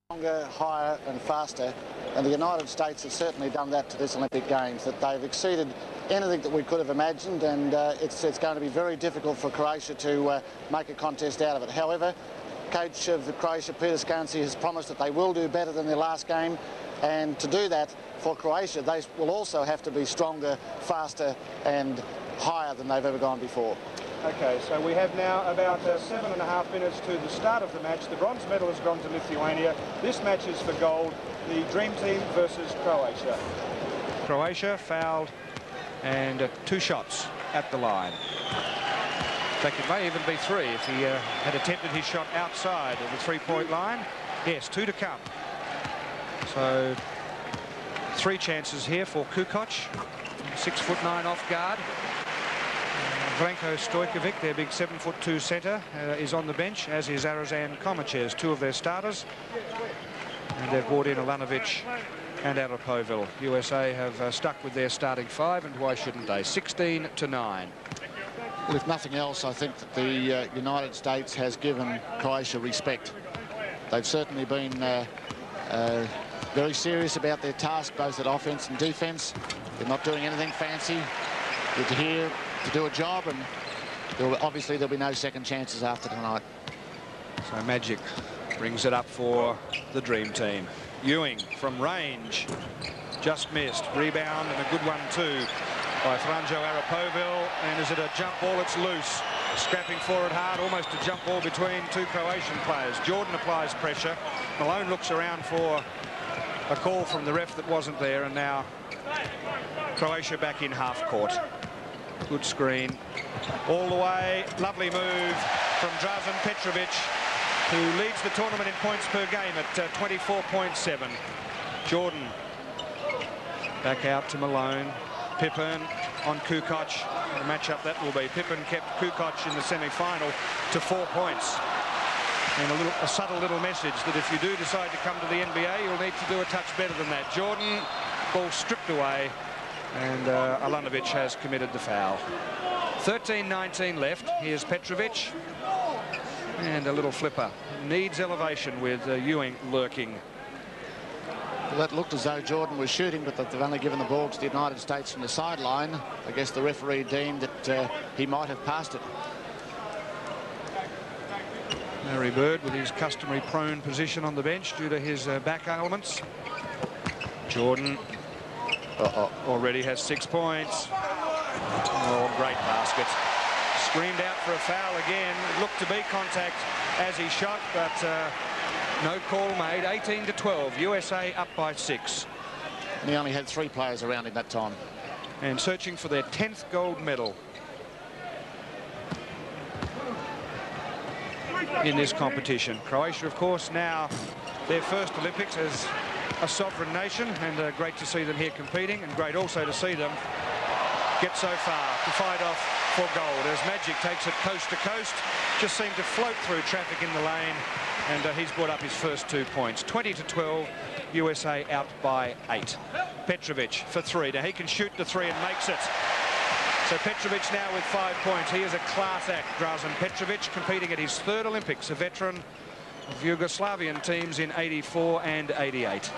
Stronger, higher and faster, and the United States have certainly done that to this Olympic Games, that they've exceeded anything that we could have imagined, and it's going to be very difficult for Croatia to make a contest out of it. However, coach of Croatia, Peter Skansi, has promised that they will do better than their last game, and to do that for Croatia they will also have to be stronger, faster and higher than they've ever gone before. Okay, so we have now about 7.5 minutes to the start of the match. The bronze medal has gone to Lithuania. This match is for gold. The Dream Team versus Croatia. Croatia fouled and 2 shots at the line. In fact, it may even be 3 if he had attempted his shot outside of the 3-point line. Yes, 2 to come. So 3 chances here for Kukoc, 6'9" off guard. Vlenko Stojkovic, their big 7'2" centre, is on the bench, as is Arazan Komachez, 2 of their starters. And they've brought in Alanovic and Arapovil. USA have stuck with their starting 5, and why shouldn't they? 16-9. Well, if nothing else, I think that the United States has given Croatia respect. They've certainly been very serious about their task, both at offence and defence. They're not doing anything fancy. They're here to do a job, and obviously there'll be no second chances after tonight. So Magic brings it up for the Dream Team. Ewing from range, just missed. Rebound, and a good one too by Franjo Arapovil. And is it a jump ball? It's loose. Scrapping for it hard, almost a jump ball between 2 Croatian players. Jordan applies pressure. Malone looks around for a call from the ref that wasn't there, and now Croatia back in half court. Good screen all the way. Lovely move from Drazen Petrovic, who leads the tournament in points per game at 24.7. Jordan back out to Malone. Pippen on Kukoc. The matchup that will be. Pippen kept Kukoc in the semi-final to 4 points. And a subtle little message that if you do decide to come to the NBA, you'll need to do a touch better than that. Jordan, ball stripped away, and Alanovic has committed the foul. 13-19 left. Here's Petrovic, and a little flipper. Needs elevation with Ewing lurking. Well, that looked as though Jordan was shooting, but they've only given the ball to the United States from the sideline. I guess the referee deemed that he might have passed it. Larry Bird with his customary prone position on the bench due to his back ailments. Jordan already has 6 points. Oh, great basket. Screamed out for a foul again. Looked to be contact as he shot, but no call made. 18-12. USA up by 6. And he only had 3 players around him that time. And searching for their 10th gold medal in this competition. Croatia, of course, now their first Olympics as a sovereign nation, and great to see them here competing, and great also to see them get so far to fight off for gold as Magic takes it coast to coast. Just seemed to float through traffic in the lane, and he's brought up his first 2 points. 20-12, USA out by 8. Petrovic for 3. Now he can shoot the 3 and makes it. So Petrovic now with 5 points. He is a class act, Drazen Petrovic, competing at his 3rd Olympics, a veteran of Yugoslavian teams in 84 and 88.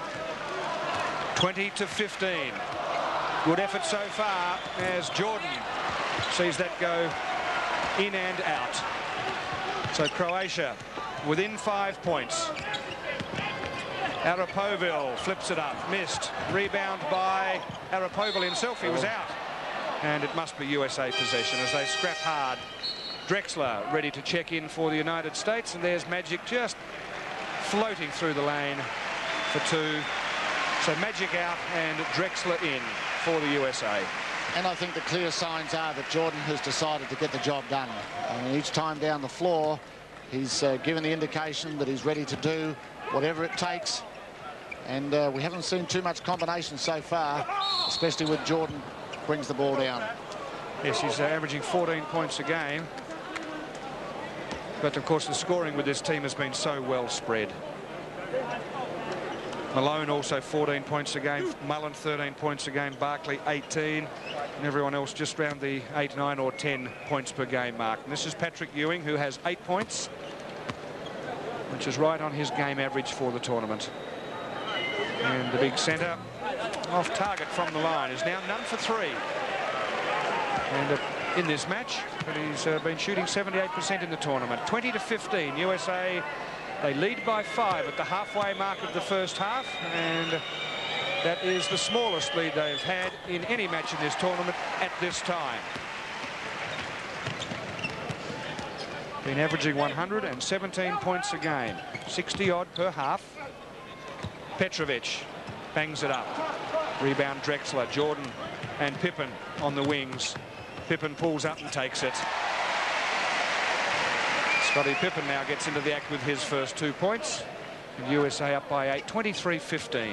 20-15. Good effort so far as Jordan sees that go in and out. So Croatia within 5 points. Arapovil flips it up, missed. Rebound by Arapovil himself, he was out. And it must be USA possession as they scrap hard. Drexler ready to check in for the United States, and there's Magic just floating through the lane for 2. So Magic out and Drexler in for the USA. And I think the clear signs are that Jordan has decided to get the job done. And each time down the floor, he's given the indication that he's ready to do whatever it takes. And we haven't seen too much combination so far, especially with Jordan brings the ball down. Yes, he's averaging 14 points a game. But, of course, the scoring with this team has been so well spread. Malone also 14 points a game. Mullen 13 points a game. Barkley 18. And everyone else just around the 8, 9 or 10 points per game mark. And this is Patrick Ewing, who has 8 points. which is right on his game average for the tournament. And the big centre off target from the line is now none for 3. And in this match, but he's been shooting 78% in the tournament. 20-15, USA, they lead by 5 at the halfway mark of the first half, and that is the smallest lead they've had in any match in this tournament at this time. Been averaging 117 points a game, 60-odd per half. Petrovic bangs it up. Rebound Drexler, Jordan and Pippen on the wings. Pippen pulls up and takes it. Scottie Pippen now gets into the act with his first 2 points. And USA up by 8, 23-15.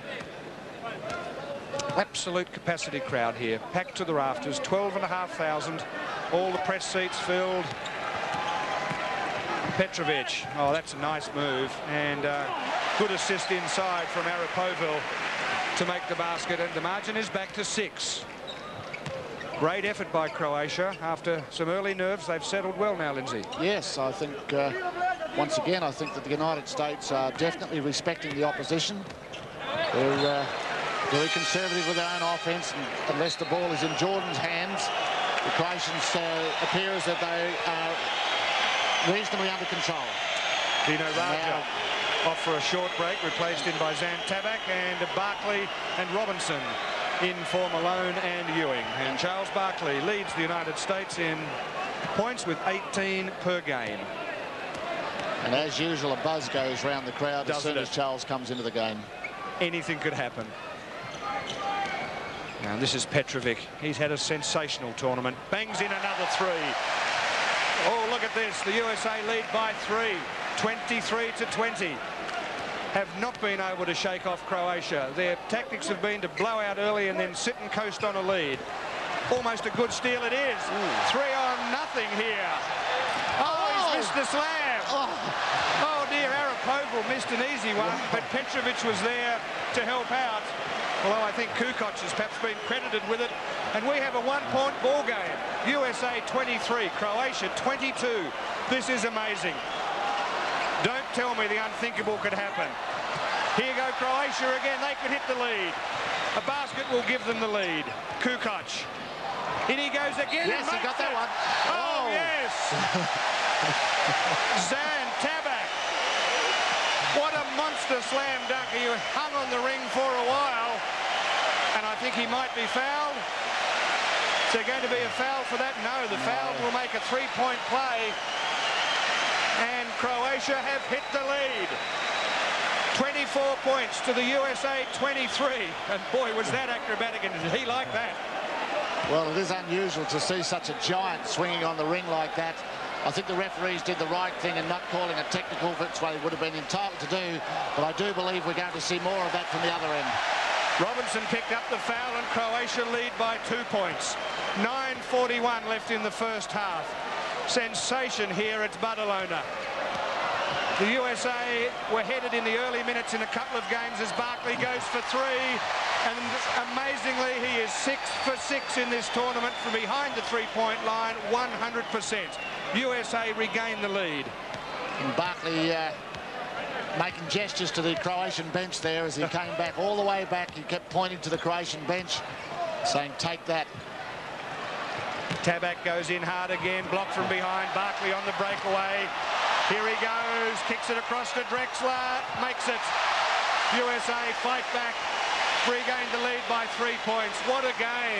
Absolute capacity crowd here, packed to the rafters, 12,500. All the press seats filled. Petrovic, oh, that's a nice move, and good assist inside from Arapovil to make the basket, and the margin is back to 6. Great effort by Croatia. After some early nerves, they've settled well now, Lindsay. Yes, I think, once again, I think that the United States are definitely respecting the opposition. They're very conservative with their own offence, and unless the ball is in Jordan's hands, the Croatians appears that they are reasonably under control. Dino Raja off for a short break, replaced in by Zan Tabak, and Barkley and Robinson in for Malone and Ewing. And Charles Barkley leads the United States in points with 18 per game. And as usual, a buzz goes round the crowd as soon as Charles comes into the game. Anything could happen. Now this is Petrovic. He's had a sensational tournament. Bangs in another 3. Oh, look at this. The USA lead by 3, 23-20. Have not been able to shake off Croatia. Their tactics have been to blow out early and then sit and coast on a lead. Almost a good steal it is. 3-0 here. Oh, he's missed the slam. Oh dear, Arapovil missed an easy one, but Petrovic was there to help out. Although I think Kukoc has perhaps been credited with it. And we have a 1-point ball game. USA 23, Croatia 22. This is amazing. Don't tell me the unthinkable could happen. Here go Croatia again. They could hit the lead. A basket will give them the lead. Kukoc. In he goes again. Yes, he got that one. Oh, yes. Zan Tabak. What a monster slam dunk. He hung on the ring for a while. And I think he might be fouled. Is there going to be a foul for that? No, the foul will make a 3-point play. And Croatia have hit the lead. 24 points to the USA 23. And boy, was that acrobatic, and did he like that? Well, it is unusual to see such a giant swinging on the ring like that. I think the referees did the right thing in not calling a technical, which they would have been entitled to do. But I do believe we're going to see more of that from the other end. Robinson picked up the foul, and Croatia lead by 2 points. 9:41 left in the first half. Sensation here at Badalona. The USA were headed in the early minutes in a couple of games as Barkley goes for 3. And amazingly, he is 6 for 6 in this tournament from behind the 3-point line, 100%. USA regain the lead. And Barkley making gestures to the Croatian bench there as he came back all the way back. He kept pointing to the Croatian bench, saying, take that. Tabak goes in hard again, blocked from behind. Barkley on the breakaway. Here he goes, kicks it across to Drexler, makes it. USA fight back, regained the lead by 3 points. What a game.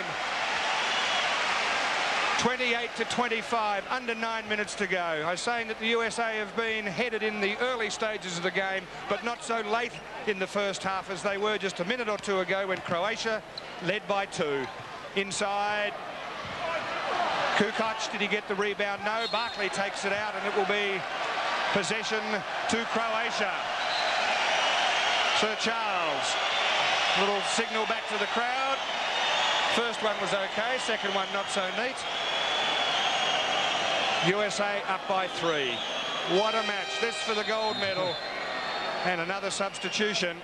28-25, under 9 minutes to go. I was saying that the USA have been headed in the early stages of the game, but not so late in the first half as they were just a minute or two ago when Croatia led by 2. Inside, Kukoc, did he get the rebound? No, Barkley takes it out, and it will be possession to Croatia. Sir Charles, little signal back to the crowd. First one was okay, second one not so neat. USA up by 3. What a match. This for the gold medal. And another substitution.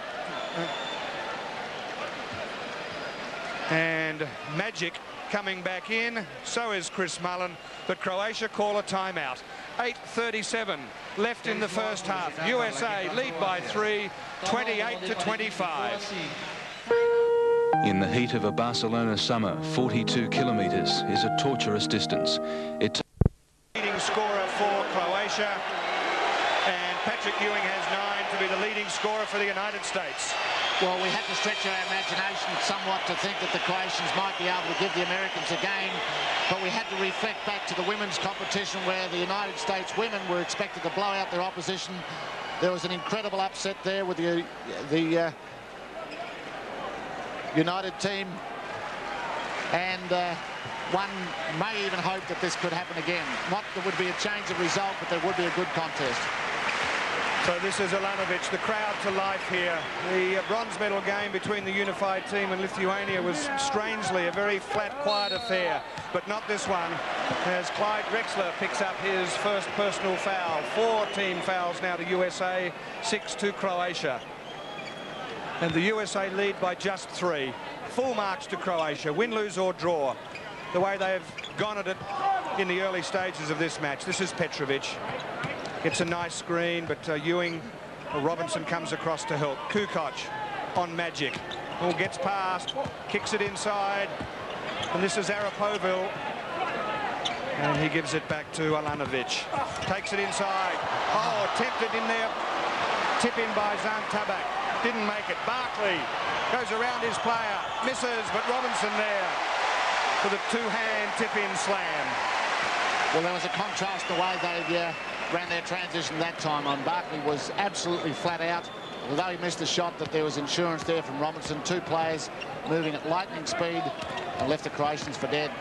And Magic coming back in. So is Chris Mullen. But Croatia call a timeout. 8:37 left in the first half. USA lead by 3, 28-25. In the heat of a Barcelona summer, 42 kilometres is a torturous distance. Leading scorer for Croatia, and Patrick Ewing has 9 to be the leading scorer for the United States. Well, we had to stretch our imagination somewhat to think that the Croatians might be able to give the Americans a game, but we had to reflect back to the women's competition where the United States women were expected to blow out their opposition. There was an incredible upset there with the United team, and one may even hope that this could happen again. Not that would be a change of result, but there would be a good contest. So this is Alanovic, the crowd to life here. The bronze medal game between the unified team and Lithuania was strangely a very flat, quiet affair, but not this one, as Clyde Drexler picks up his first personal foul. 4 team fouls now to USA, 6 to Croatia. And the USA lead by just 3. Full marks to Croatia, win, lose or draw. The way they've gone at it in the early stages of this match. This is Petrovic. It's a nice screen, but Robinson comes across to help. Kukoc on Magic. Ball gets past, kicks it inside, and this is Arapovil. And he gives it back to Alanovic. Takes it inside. Oh, tempted in there. Tip in by Zan Tabak. Didn't make it. Barkley goes around his player. Misses, but Robinson there for the two-hand tip-in slam. Well, there was a contrast the way they ran their transition that time on. Barkley was absolutely flat out. Although he missed the shot, that there was insurance there from Robinson. 2 players moving at lightning speed and left the Croatians for dead.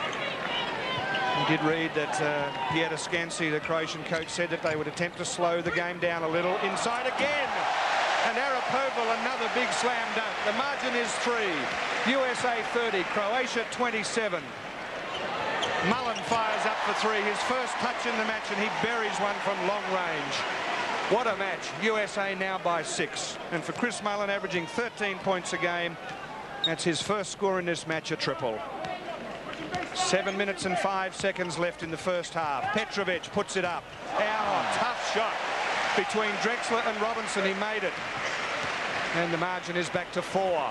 We did read that Petar Skansi, the Croatian coach, said that they would attempt to slow the game down a little. Inside again. And Arapovil, another big slam dunk. The margin is 3. USA 30, Croatia 27. Mullen fires up for 3, his first touch in the match, and he buries one from long range. What a match. USA now by 6. And for Chris Mullen, averaging 13 points a game, that's his first score in this match, a triple. 7 minutes and 5 seconds left in the first half. Petrovic puts it up. Oh, tough shot between Drexler and Robinson. He made it. And the margin is back to 4.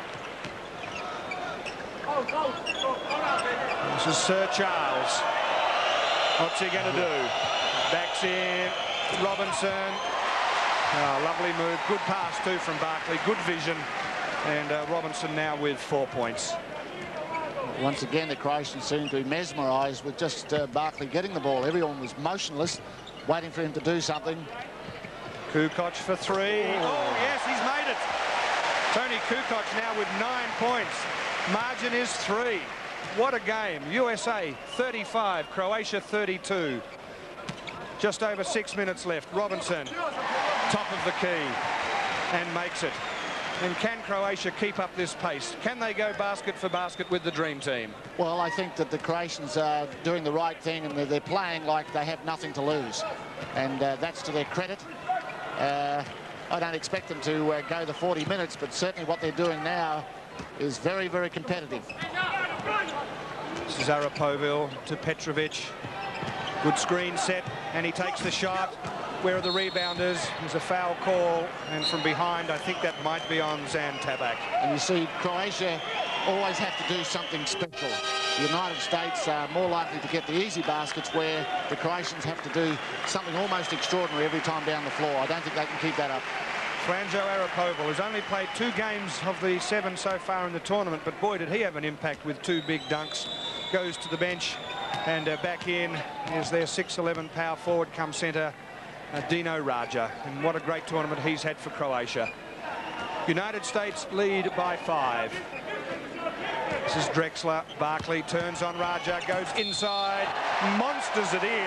This is Sir Charles. What's he going to do? Backs in. Robinson. Oh, lovely move. Good pass too from Barkley. Good vision. And Robinson now with 4 points. Once again, the Croatians seemed to be mesmerised with just Barkley getting the ball. Everyone was motionless, waiting for him to do something. Kukoc for 3. Oh, yes, he's made it. Tony Kukoc now with 9 points. Margin is 3. What a game. USA 35, Croatia 32. Just over 6 minutes left. Robinson, top of the key, and makes it. And can Croatia keep up this pace? Can they go basket for basket with the Dream Team? Well, I think that the Croatians are doing the right thing, and they're playing like they have nothing to lose. And that's to their credit. I don't expect them to go the 40 minutes, but certainly what they're doing now is very, very competitive. This is Arapovil to Petrovic. Good screen set, and he takes the shot. Where are the rebounders? There's a foul call, and from behind, I think that might be on Zan Tabak. And you see, Croatia always have to do something special. The United States are more likely to get the easy baskets, where the Croatians have to do something almost extraordinary every time down the floor. I don't think they can keep that up. Franjo Arapovil has only played 2 games of the 7 so far in the tournament, but boy, did he have an impact with 2 big dunks. Goes to the bench, and back in is their 6'11" power forward come centre, Dino Raja. And what a great tournament he's had for Croatia. United States lead by 5. This is Drexler. Barkley turns on Raja, goes inside, monsters it in.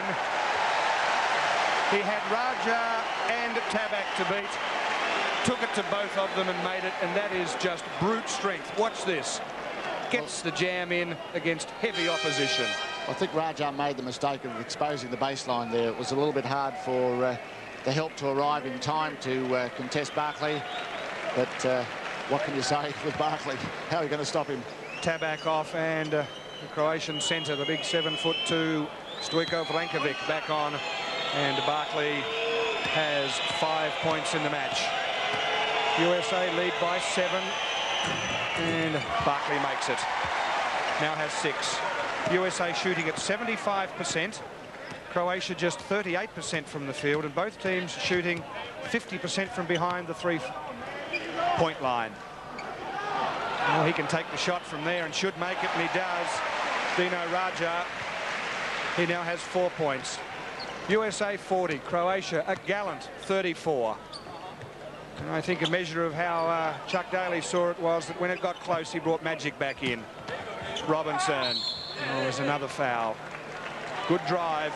He had Raja and Tabak to beat. Took it to both of them and made it, and that is just brute strength. Watch this. Gets the jam in against heavy opposition. I think Raja made the mistake of exposing the baseline there. It was a little bit hard for the help to arrive in time to contest Barkley. But what can you say with Barkley? How are you going to stop him? Tabak off, and the Croatian centre, the big 7'2", Stojko Vrankovic back on. And Barkley has 5 points in the match. USA lead by 7. And Barkley makes it. Now has 6. USA shooting at 75%. Croatia just 38% from the field, and both teams shooting 50% from behind the 3-point line. Well, he can take the shot from there and should make it, and he does. Dino Radja, he now has 4 points. USA 40, Croatia a gallant 34. And I think a measure of how Chuck Daly saw it was that when it got close, he brought Magic back in. Robinson. Oh, there's another foul. Good drive.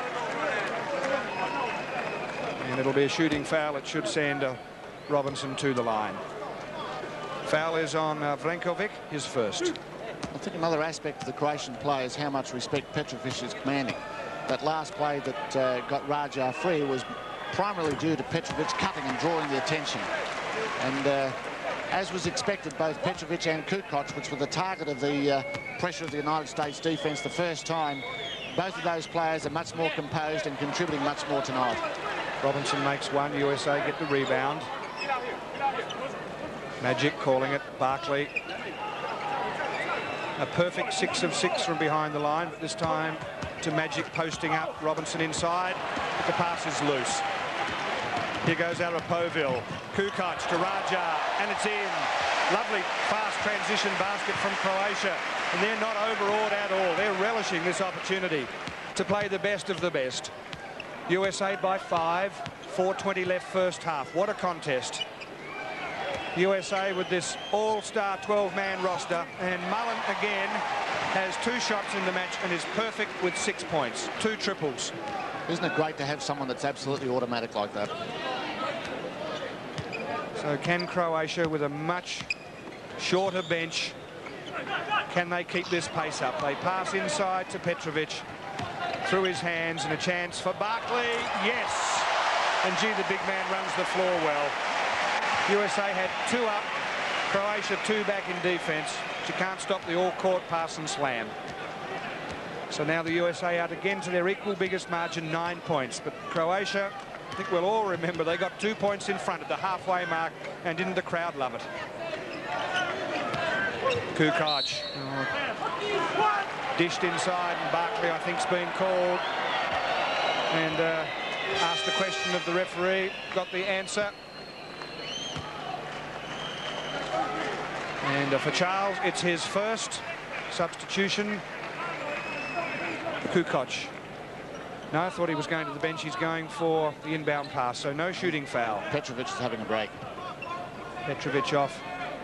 And it'll be a shooting foul. It should send Robinson to the line. Foul is on Vrankovic, his first. I think another aspect of the Croatian play is how much respect Petrovic is commanding. That last play that got Radja free was primarily due to Petrovic cutting and drawing the attention. And as was expected, both Petrovic and Kukoc, which were the target of the pressure of the United States defence the first time, both of those players are much more composed and contributing much more tonight. Robinson makes one. USA get the rebound. Magic calling it. Barkley. A perfect 6 of 6 from behind the line, but this time to Magic posting up. Robinson inside, but the pass is loose. Here goes Arapovil. Kukoc to Radja, and it's in. Lovely fast transition basket from Croatia, and they're not overawed at all. They're relishing this opportunity to play the best of the best. USA by 5, 4:20 left first half. What a contest. USA with this all-star 12-man roster, and Mullen again has 2 shots in the match and is perfect with 6 points, 2 triples. Isn't it great to have someone that's absolutely automatic like that? So can Croatia, with a much shorter bench, can they keep this pace up? They pass inside to Petrovic, through his hands, and a chance for Barkley. Yes! And gee, the big man runs the floor well. USA had 2 up, Croatia 2 back in defence. But you can't stop the all-court pass and slam. So now the USA out again to their equal biggest margin, 9 points. But Croatia, I think we'll all remember, they got 2 points in front at the halfway mark, and didn't the crowd love it? Kukoc. Dished inside, and Barkley, I think, has been called. And asked the question of the referee, got the answer. And for Charles, it's his first substitution. Kukoc. No, I thought he was going to the bench. He's going for the inbound pass, so no shooting foul. Petrovic is having a break. Petrovic off.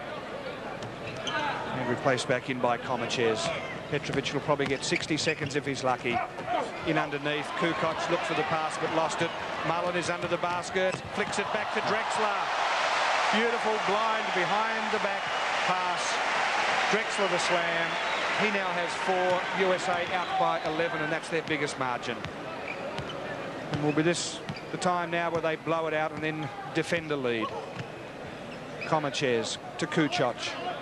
And replaced back in by Comachez. Petrovic will probably get 60 seconds if he's lucky. In underneath, Kukoc looked for the pass but lost it. Mullen is under the basket, flicks it back to Drexler. Beautiful blind behind the back pass. Drexler the slam. He now has 4. USA out by 11, and that's their biggest margin. And will be this the time now where they blow it out and then defend the lead. Comachez to Kukoc.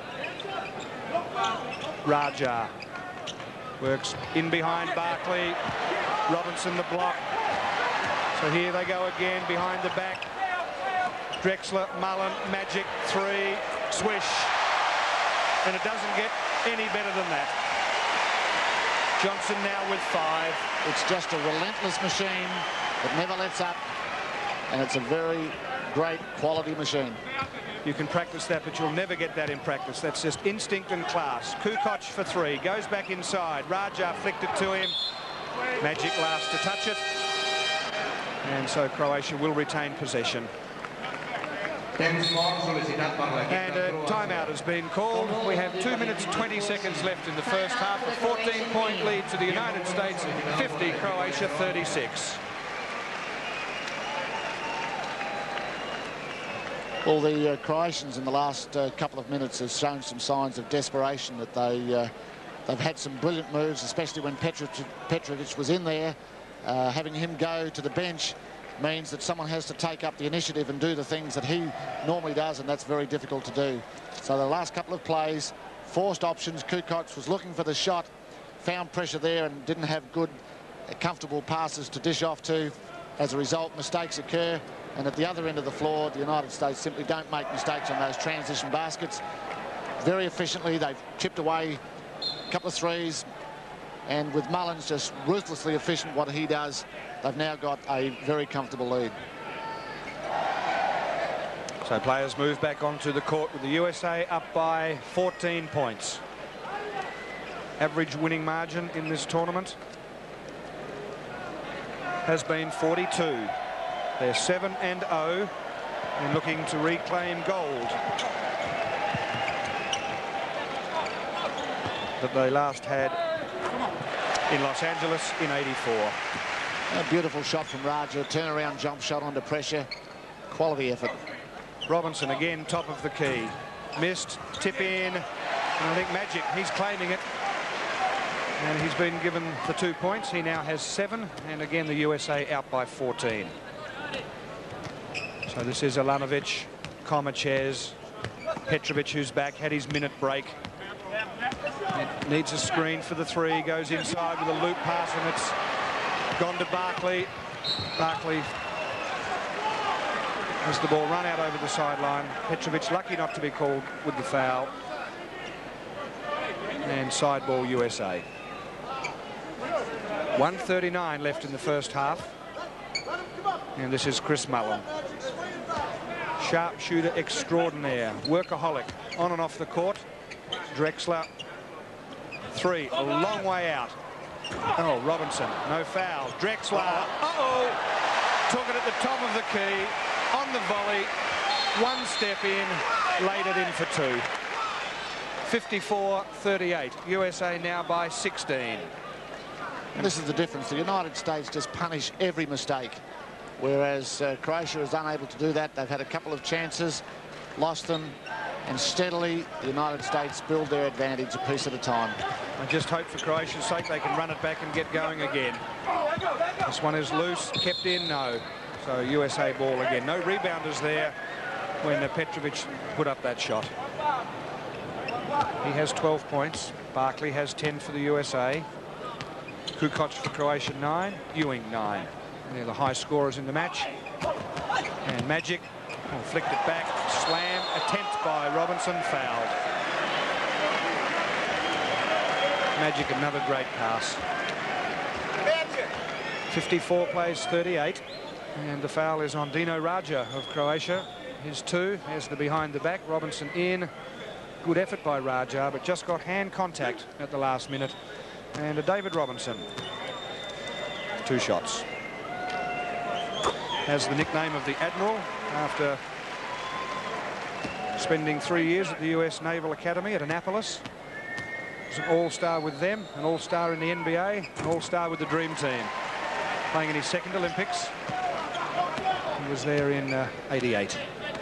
Radja works in behind Barkley. Robinson the block. So here they go again behind the back. Drexler, Mullen, Magic, 3, swish. And it doesn't get any better than that. Johnson now with 5. It's just a relentless machine that never lets up, and it's a very great quality machine. You can practice that, but you'll never get that in practice. That's just instinct and class. Kukoc for 3, goes back inside. Radja flicked it to him. Magic last to touch it. And so Croatia will retain possession. And a timeout has been called. We have 2 minutes 20 seconds left in the first half. A 14-point lead to the United States, 50, Croatia 36. Well, the Croatians in the last couple of minutes have shown some signs of desperation, that they've had some brilliant moves, especially when Petrovic was in there. Having him go to the bench means that someone has to take up the initiative and do the things that he normally does, and that's very difficult to do. So the last couple of plays, forced options. Kukoc was looking for the shot, found pressure there and didn't have good, comfortable passes to dish off to. As a result, mistakes occur, and at the other end of the floor, the United States simply don't make mistakes on those transition baskets. Very efficiently, they've chipped away a couple of threes, and with Mullins just ruthlessly efficient what he does, they've now got a very comfortable lead. So players move back onto the court with the USA up by 14 points. Average winning margin in this tournament has been 42. They're 7-0 and looking to reclaim gold that they last had in Los Angeles in '84. A beautiful shot from Raja, turnaround jump shot under pressure. Quality effort. Robinson again, top of the key. Missed, tip in, and I think Magic, he's claiming it. And he's been given the 2 points. He now has 7, and again the USA out by 14. So this is Alanovic, Komachez, Petrovic, who's back, had his minute break. It needs a screen for the 3, goes inside with a loop pass, and it's gone to Barkley. Barkley has the ball run out over the sideline. Petrovic lucky not to be called with the foul. And side ball USA. 1:39 left in the first half. And this is Chris Mullin. Sharpshooter extraordinaire. Workaholic on and off the court. Drexler. 3, a long way out. Oh, Robinson, no foul. Drexler, took it at the top of the key, on the volley, 1 step in, laid it in for 2. 54-38, USA now by 16. And this is the difference. The United States just punish every mistake, whereas Croatia is unable to do that. They've had a couple of chances, lost them, and steadily the United States build their advantage a piece at a time. I just hope for Croatia's sake they can run it back and get going again. This one is loose, kept in, no. So USA ball again. No rebounders there when Petrovic put up that shot. He has 12 points. Barkley has 10 for the USA. Kukoc for Croatia 9, Ewing 9. And they're the high scorers in the match. And Magic flicked it back, slam, attempt by Robinson, fouled. Magic, another great pass. 54 plays 38, and the foul is on Dino Raja of Croatia. His 2, there's the behind the back, Robinson in. Good effort by Raja, but just got hand contact at the last minute. And David Robinson, 2 shots. Has the nickname of the Admiral after spending 3 years at the US Naval Academy at Annapolis. He was an all-star with them, an all-star in the NBA, an all-star with the Dream Team. Playing in his 2nd Olympics. He was there in '88.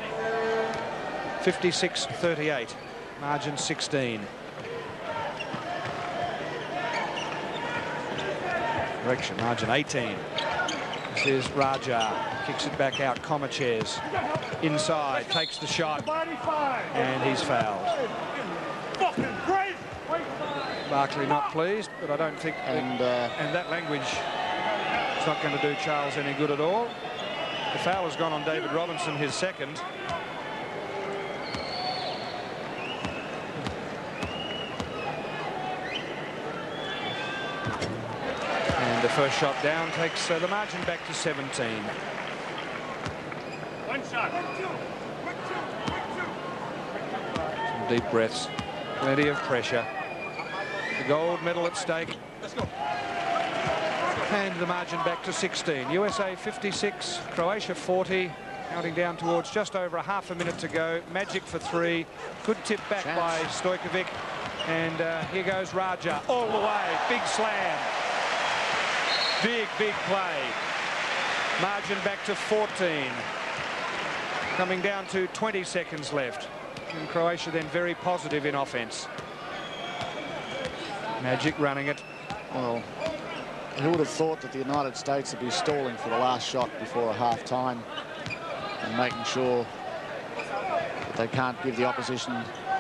56-38, margin 16. Correction, margin 18. This is Raja, kicks it back out. Komachez inside, takes the shot, and he's fouled. Barkley not pleased, but I don't think and that language is not going to do Charles any good at all. The foul has gone on David Robinson, his 2nd. And the first shot down takes the margin back to 17. One shot. Some deep breaths, plenty of pressure. The gold medal at stake. Let's go. And the margin back to 16. USA 56, Croatia 40. Counting down towards just over a half a minute to go. Magic for 3. Good tip back by Stojkovic. And here goes Raja all the way. Big slam. Big play. Margin back to 14. Coming down to 20 seconds left. And Croatia then very positive in offense. Magic running it. Well, who would have thought that the United States would be stalling for the last shot before a half-time and making sure that they can't give the opposition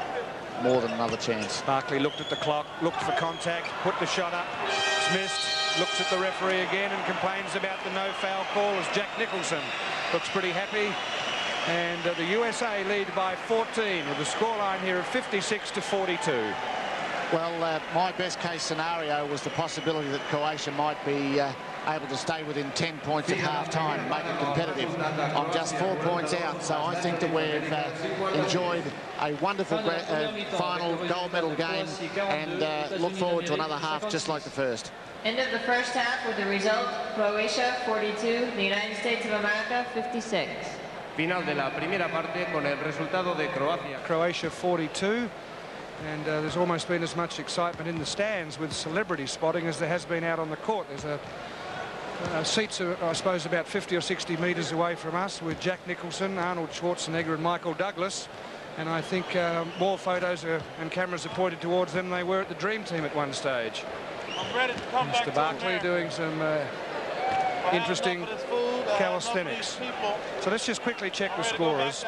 more than another chance. Barkley looked at the clock, looked for contact, put the shot up. It's missed. looks at the referee again and complains about the no foul call as Jack Nicholson looks pretty happy. And the USA lead by 14 with a scoreline here of 56-42. Well, my best case scenario was the possibility that Croatia might be able to stay within 10 points at half-time and make it competitive. I'm just 4 points out, so I think that we've enjoyed a wonderful final gold medal game and look forward to another half just like the first. End of the first half with the result, Croatia 42, the United States of America 56. Final de la primera parte con el resultado de Croatia 42. And there's almost been as much excitement in the stands with celebrity spotting as there has been out on the court. There's seats are, I suppose, about 50 or 60 metres away from us with Jack Nicholson, Arnold Schwarzenegger and Michael Douglas. And I think more photos and cameras are pointed towards them than they were at the Dream Team at one stage. I'm ready to come Mr. Barkley doing some interesting calisthenics. So let's just quickly check the scorers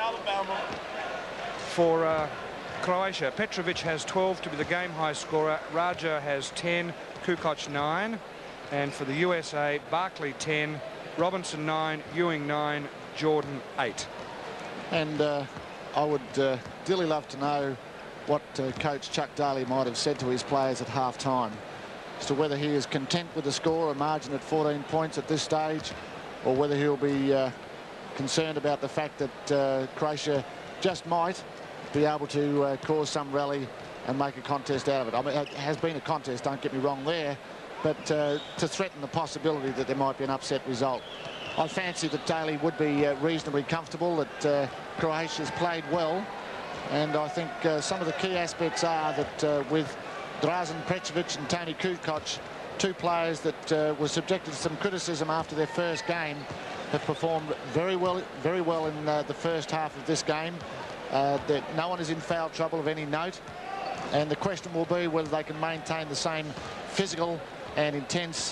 for Croatia. Petrovic has 12 to be the game high scorer. Raja has 10, Kukoc 9. And for the USA, Barkley 10, Robinson 9, Ewing 9, Jordan 8. And I would dearly love to know what coach Chuck Daly might have said to his players at half-time as to whether he is content with the score, a margin at 14 points at this stage, or whether he'll be concerned about the fact that Croatia just might be able to cause some rally and make a contest out of it. I mean, it has been a contest, don't get me wrong there, but to threaten the possibility that there might be an upset result. I fancy that Daly would be reasonably comfortable that Croatia's played well, and I think some of the key aspects are that with Drazen Petrovic and Toni Kukoc, two players that were subjected to some criticism after their first game, have performed very well in the first half of this game. That no one is in foul trouble of any note, and the question will be whether they can maintain the same physical and intense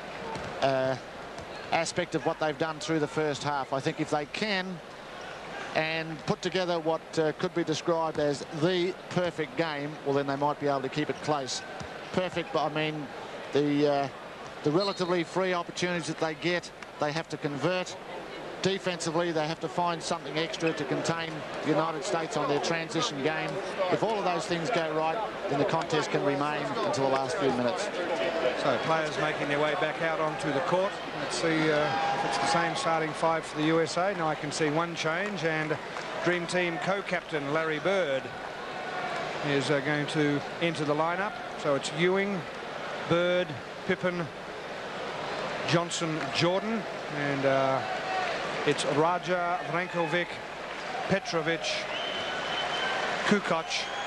aspect of what they've done through the first half. I think if they can and put together what could be described as the perfect game, well, then they might be able to keep it close. Perfect, but I mean the relatively free opportunities that they get, they have to convert. Defensively, they have to find something extra to contain the United States on their transition game. If all of those things go right, then the contest can remain until the last few minutes. So players making their way back out onto the court. Let's see if it's the same starting five for the USA. Now I can see one change, and Dream Team co-captain Larry Bird is going to enter the lineup. So it's Ewing, Bird, Pippen, Johnson, Jordan, and it's Raja, Vrankovic, Petrovic, Kukoc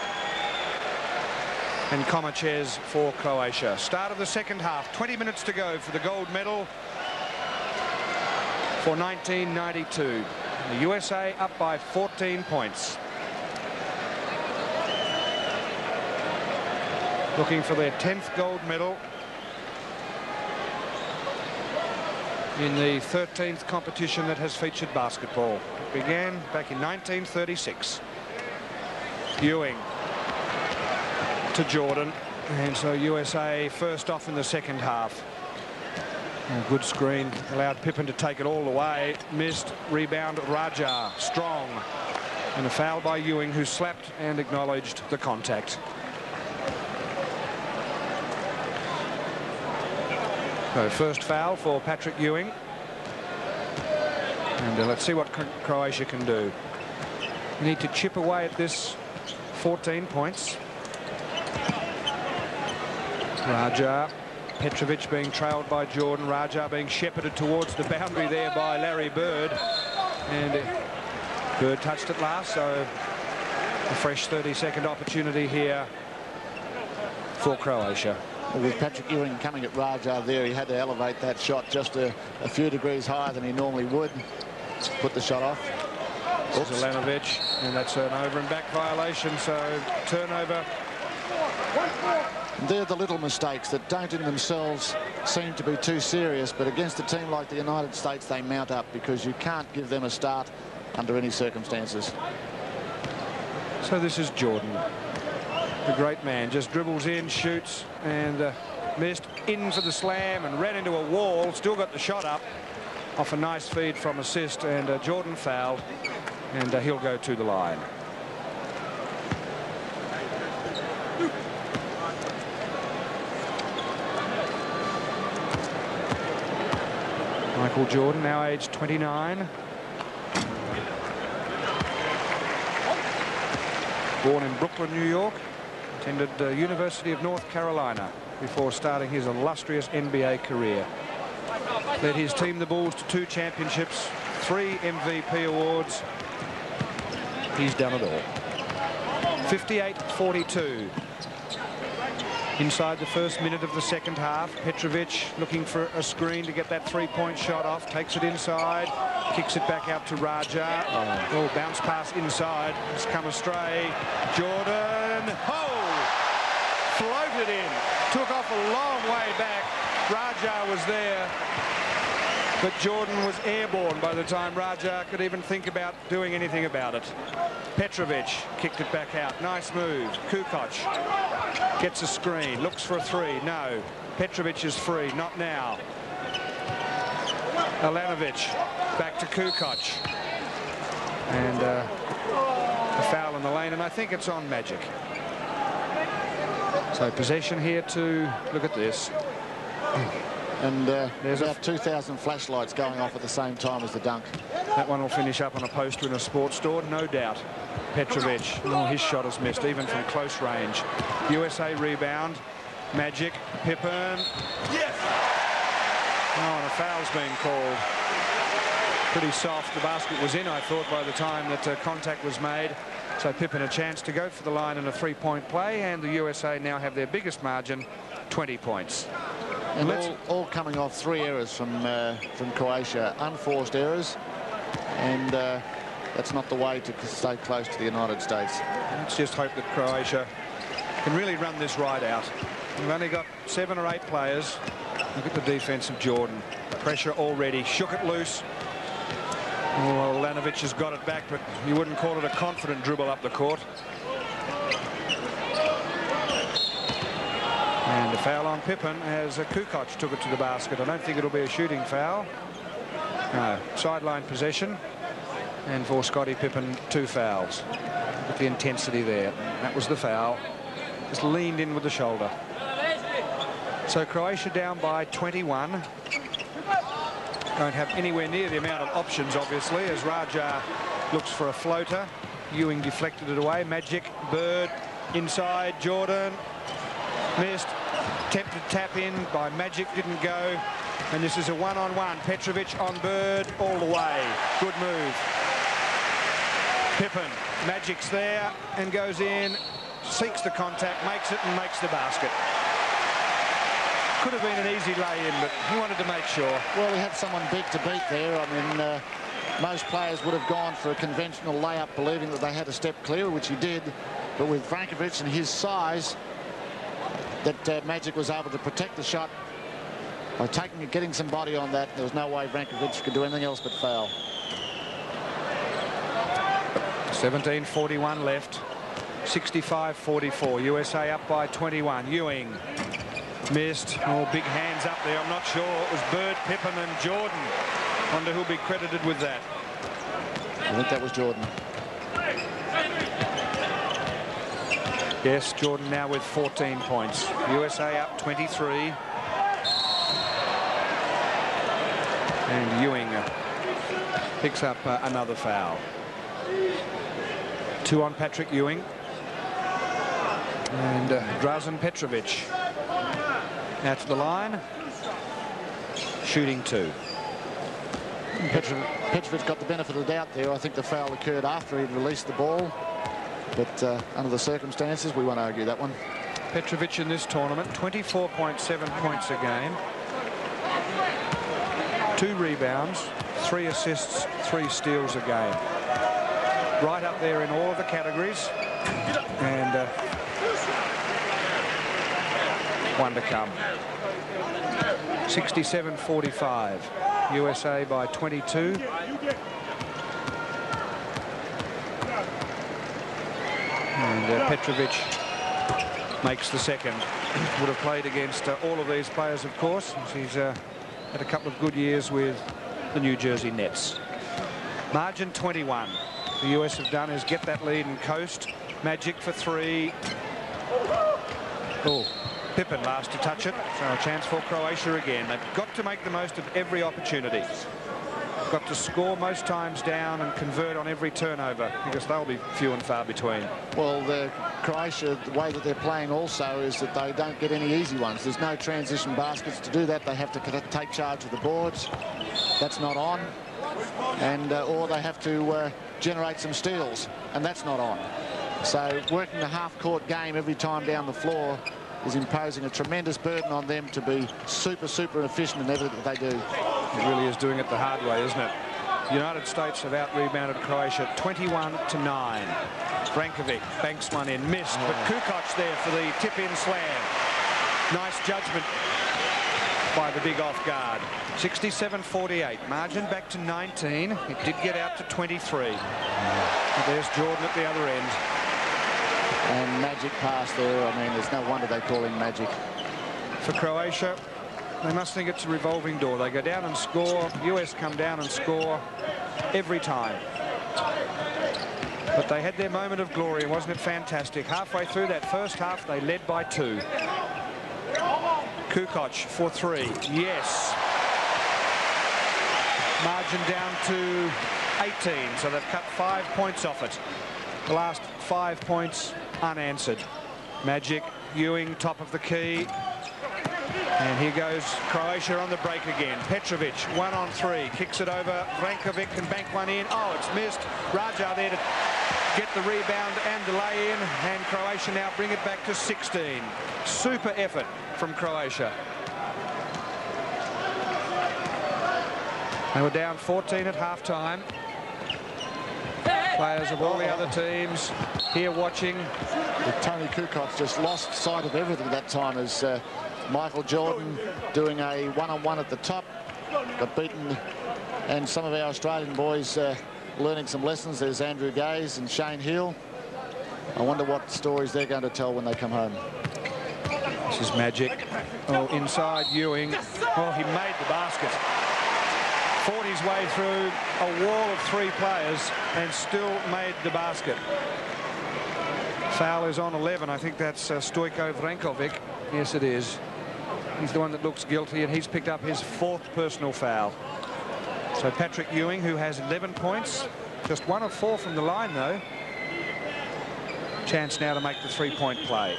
and Komacez for Croatia. Start of the second half, 20 minutes to go for the gold medal for 1992. The USA up by 14 points. Looking for their 10th gold medal in the 13th competition that has featured basketball. It began back in 1936. Ewing to Jordan, and so USA first off in the second half. A good screen allowed Pippen to take it all the way. Missed. Rebound Raja, strong, and a foul by Ewing, who slapped and acknowledged the contact. So first foul for Patrick Ewing, and let's see what Croatia can do. We need to chip away at this 14 points. Raja, Petrovic being trailed by Jordan, Raja being shepherded towards the boundary there by Larry Bird, and Bird touched it last, so a fresh 30-second opportunity here for Croatia. With Patrick Ewing coming at Raja there, he had to elevate that shot just a few degrees higher than he normally would. Put the shot off. Zelenovic, and that's an over and back violation, so turnover. They're the little mistakes that don't in themselves seem to be too serious, but against a team like the United States, they mount up because you can't give them a start under any circumstances. So this is Jordan, the great man, just dribbles in, shoots, and missed, in for the slam and ran into a wall. Still got the shot up off a nice feed from assist, and Jordan fouled, and he'll go to the line. Michael Jordan, now aged 29. Born in Brooklyn, New York. Attended University of North Carolina before starting his illustrious NBA career. Led his team, the Bulls, to 2 championships, 3 MVP awards. He's done it all. 58-42. Inside the first minute of the second half, Petrovic looking for a screen to get that 3-point shot off. Takes it inside, kicks it back out to Raja. Oh, bounce pass inside. It's come astray. Jordan. Oh! Floated in. Took off a long way back. Raja was there, but Jordan was airborne by the time Raja could even think about doing anything about it. Petrovic kicked it back out. Nice move. Kukoc gets a screen. Looks for a 3. No. Petrovic is free. Not now. Alanovic back to Kukoc. And a foul in the lane, and I think it's on Magic. So possession here to, look at this. And there's about 2,000 flashlights going off at the same time as the dunk. That one will finish up on a poster in a sports store, no doubt. Petrovic, oh, his shot is missed, even from close range. USA rebound. Magic, Pippen. Yes! Oh, and a foul's been called. Pretty soft. The basket was in, I thought, by the time that contact was made. So Pippen a chance to go for the line in a 3-point play, and the USA now have their biggest margin, 20 points. And all coming off 3 errors from Croatia, unforced errors, and that's not the way to stay close to the United States. Let's just hope that Croatia can really run this right out. We've only got 7 or 8 players. Look at the defense of Jordan. Pressure already. Shook it loose. Oh, Lanovic has got it back, but you wouldn't call it a confident dribble up the court. And a foul on Pippen as Kukoc took it to the basket. I don't think it'll be a shooting foul. No, sideline possession. And for Scottie Pippen, 2 fouls. Look at the intensity there. That was the foul. Just leaned in with the shoulder. So Croatia down by 21. Don't have anywhere near the amount of options, obviously, as Raja looks for a floater. Ewing deflected it away. Magic, Bird, inside, Jordan. Missed. Tempted tap in by Magic, didn't go. And this is a 1-on-1. Petrovic on Bird all the way. Good move. Pippen. Magic's there and goes in. Seeks the contact, makes it and makes the basket. Could have been an easy lay-in, but he wanted to make sure. Well, he had someone big to beat there. I mean, most players would have gone for a conventional layup, believing that they had a step clear, which he did. But with Brankovic and his size, that Magic was able to protect the shot by getting some body on that. There was no way Brankovic could do anything else but foul. 17:41 left. 65-44. USA up by 21. Ewing. Missed. Oh, big hands up there. I'm not sure. It was Bird, Pippen and Jordan. Wonder who'll be credited with that. I think that was Jordan. Yes, Jordan now with 14 points. USA up 23. And Ewing picks up another foul. 2 on Patrick Ewing. And Drazen Petrovic. Now to the line. Shooting 2. Petrovic got the benefit of the doubt there. I think the foul occurred after he'd released the ball. But under the circumstances, we won't argue that one. Petrovic in this tournament, 24.7 points a game. 2 rebounds, 3 assists, 3 steals a game. Right up there in all of the categories. And one to come. 67-45. USA by 22. And Petrovic makes the second. Would have played against all of these players, of course. He's had a couple of good years with the New Jersey Nets. Margin 21. The US have done is get that lead and coast. Magic for 3. Oh, Pippen last to touch it. So a chance for Croatia again. They've got to make the most of every opportunity. Got to score most times down and convert on every turnover, because they'll be few and far between. Well, Croatia, the way that they're playing also is that they don't get any easy ones. There's no transition baskets. To do that, they have to take charge of the boards. That's not on. And or they have to generate some steals, and that's not on. So working the half-court game every time down the floor is imposing a tremendous burden on them to be super efficient in everything that they do. It really is doing it the hard way, isn't it? The United States have out-rebounded Croatia 21-9. Brankovic banks one in, missed, but Kukoc there for the tip-in slam. Nice judgment by the big off-guard. 67-48. Margin back to 19. It did get out to 23. But there's Jordan at the other end. And Magic pass there. I mean, there's no wonder they call him Magic. For Croatia, they must think it's a revolving door. They go down and score. US come down and score every time. But they had their moment of glory, wasn't it fantastic? Halfway through that first half, they led by 2. Kukoc for 3. Yes. Margin down to 18, so they've cut 5 points off it. The last 5 points unanswered. Magic, Ewing, top of the key. And here goes Croatia on the break again. Petrovic, 1 on 3, kicks it over. Brankovic can bank one in. Oh, it's missed. Raja there to get the rebound and delay in. And Croatia now bring it back to 16. Super effort from Croatia. They were down 14 at halftime. Players of all the other teams here watching. Tony Kukoc just lost sight of everything that time as Michael Jordan doing a one-on-one at the top, got beaten, and some of our Australian boys learning some lessons. There's Andrew Gaze and Shane Hill. I wonder what stories they're going to tell when they come home. This is Magic. Oh, inside Ewing. Oh, he made the basket. Fought his way through a wall of 3 players and still made the basket. Foul is on 11. I think that's Stojko Brankovic. Yes, it is. He's the one that looks guilty, and he's picked up his 4th personal foul. So Patrick Ewing, who has 11 points, just 1 of 4 from the line, though. Chance now to make the 3-point play.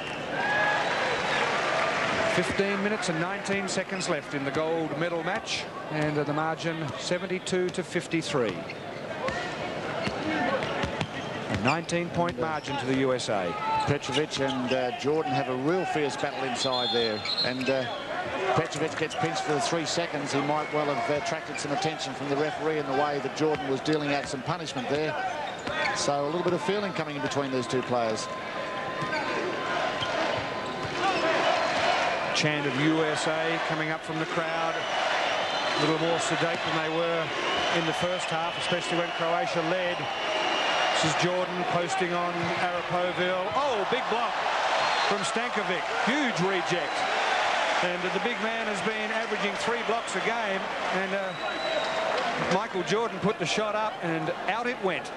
15 minutes and 19 seconds left in the gold medal match, and the margin 72-53. A 19-point margin to the USA. Petrovic and Jordan have a real fierce battle inside there, and Petrovic gets pinched for the 3 seconds. He might well have attracted some attention from the referee in the way that Jordan was dealing out some punishment there. So a little bit of feeling coming in between these 2 players. Chant of USA coming up from the crowd. A little more sedate than they were in the first half, especially when Croatia led. This is Jordan posting on Arapovil. Oh, big block from Stankovic. Huge reject. And the big man has been averaging 3 blocks a game. And Michael Jordan put the shot up, and out it went.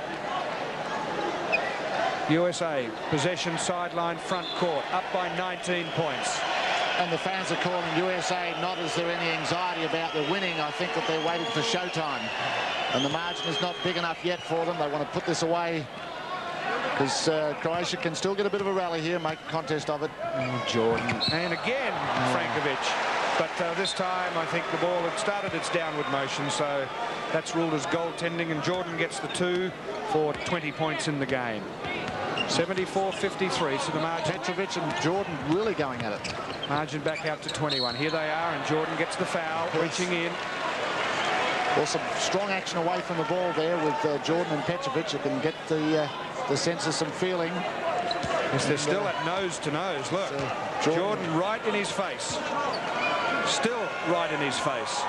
USA, possession, sideline, front court, up by 19 points. And the fans are calling USA not as there any anxiety about the winning. I think that they're waiting for showtime. And the margin is not big enough yet for them. They want to put this away because Croatia can still get a bit of a rally here, make a contest of it. Oh, Jordan. And again, Brankovic. But this time, I think the ball had started its downward motion, so that's ruled as goaltending, and Jordan gets the 2 for 20 points in the game. 74-53, so the margin. Petrovic and Jordan really going at it. Margin back out to 21. Here they are, and Jordan gets the foul, reaching in. Well, some strong action away from the ball there with Jordan and Petrovic. You can get the sense of some feeling. Yes, they're still at nose to nose. Look, Jordan right in his face. Still right in his face.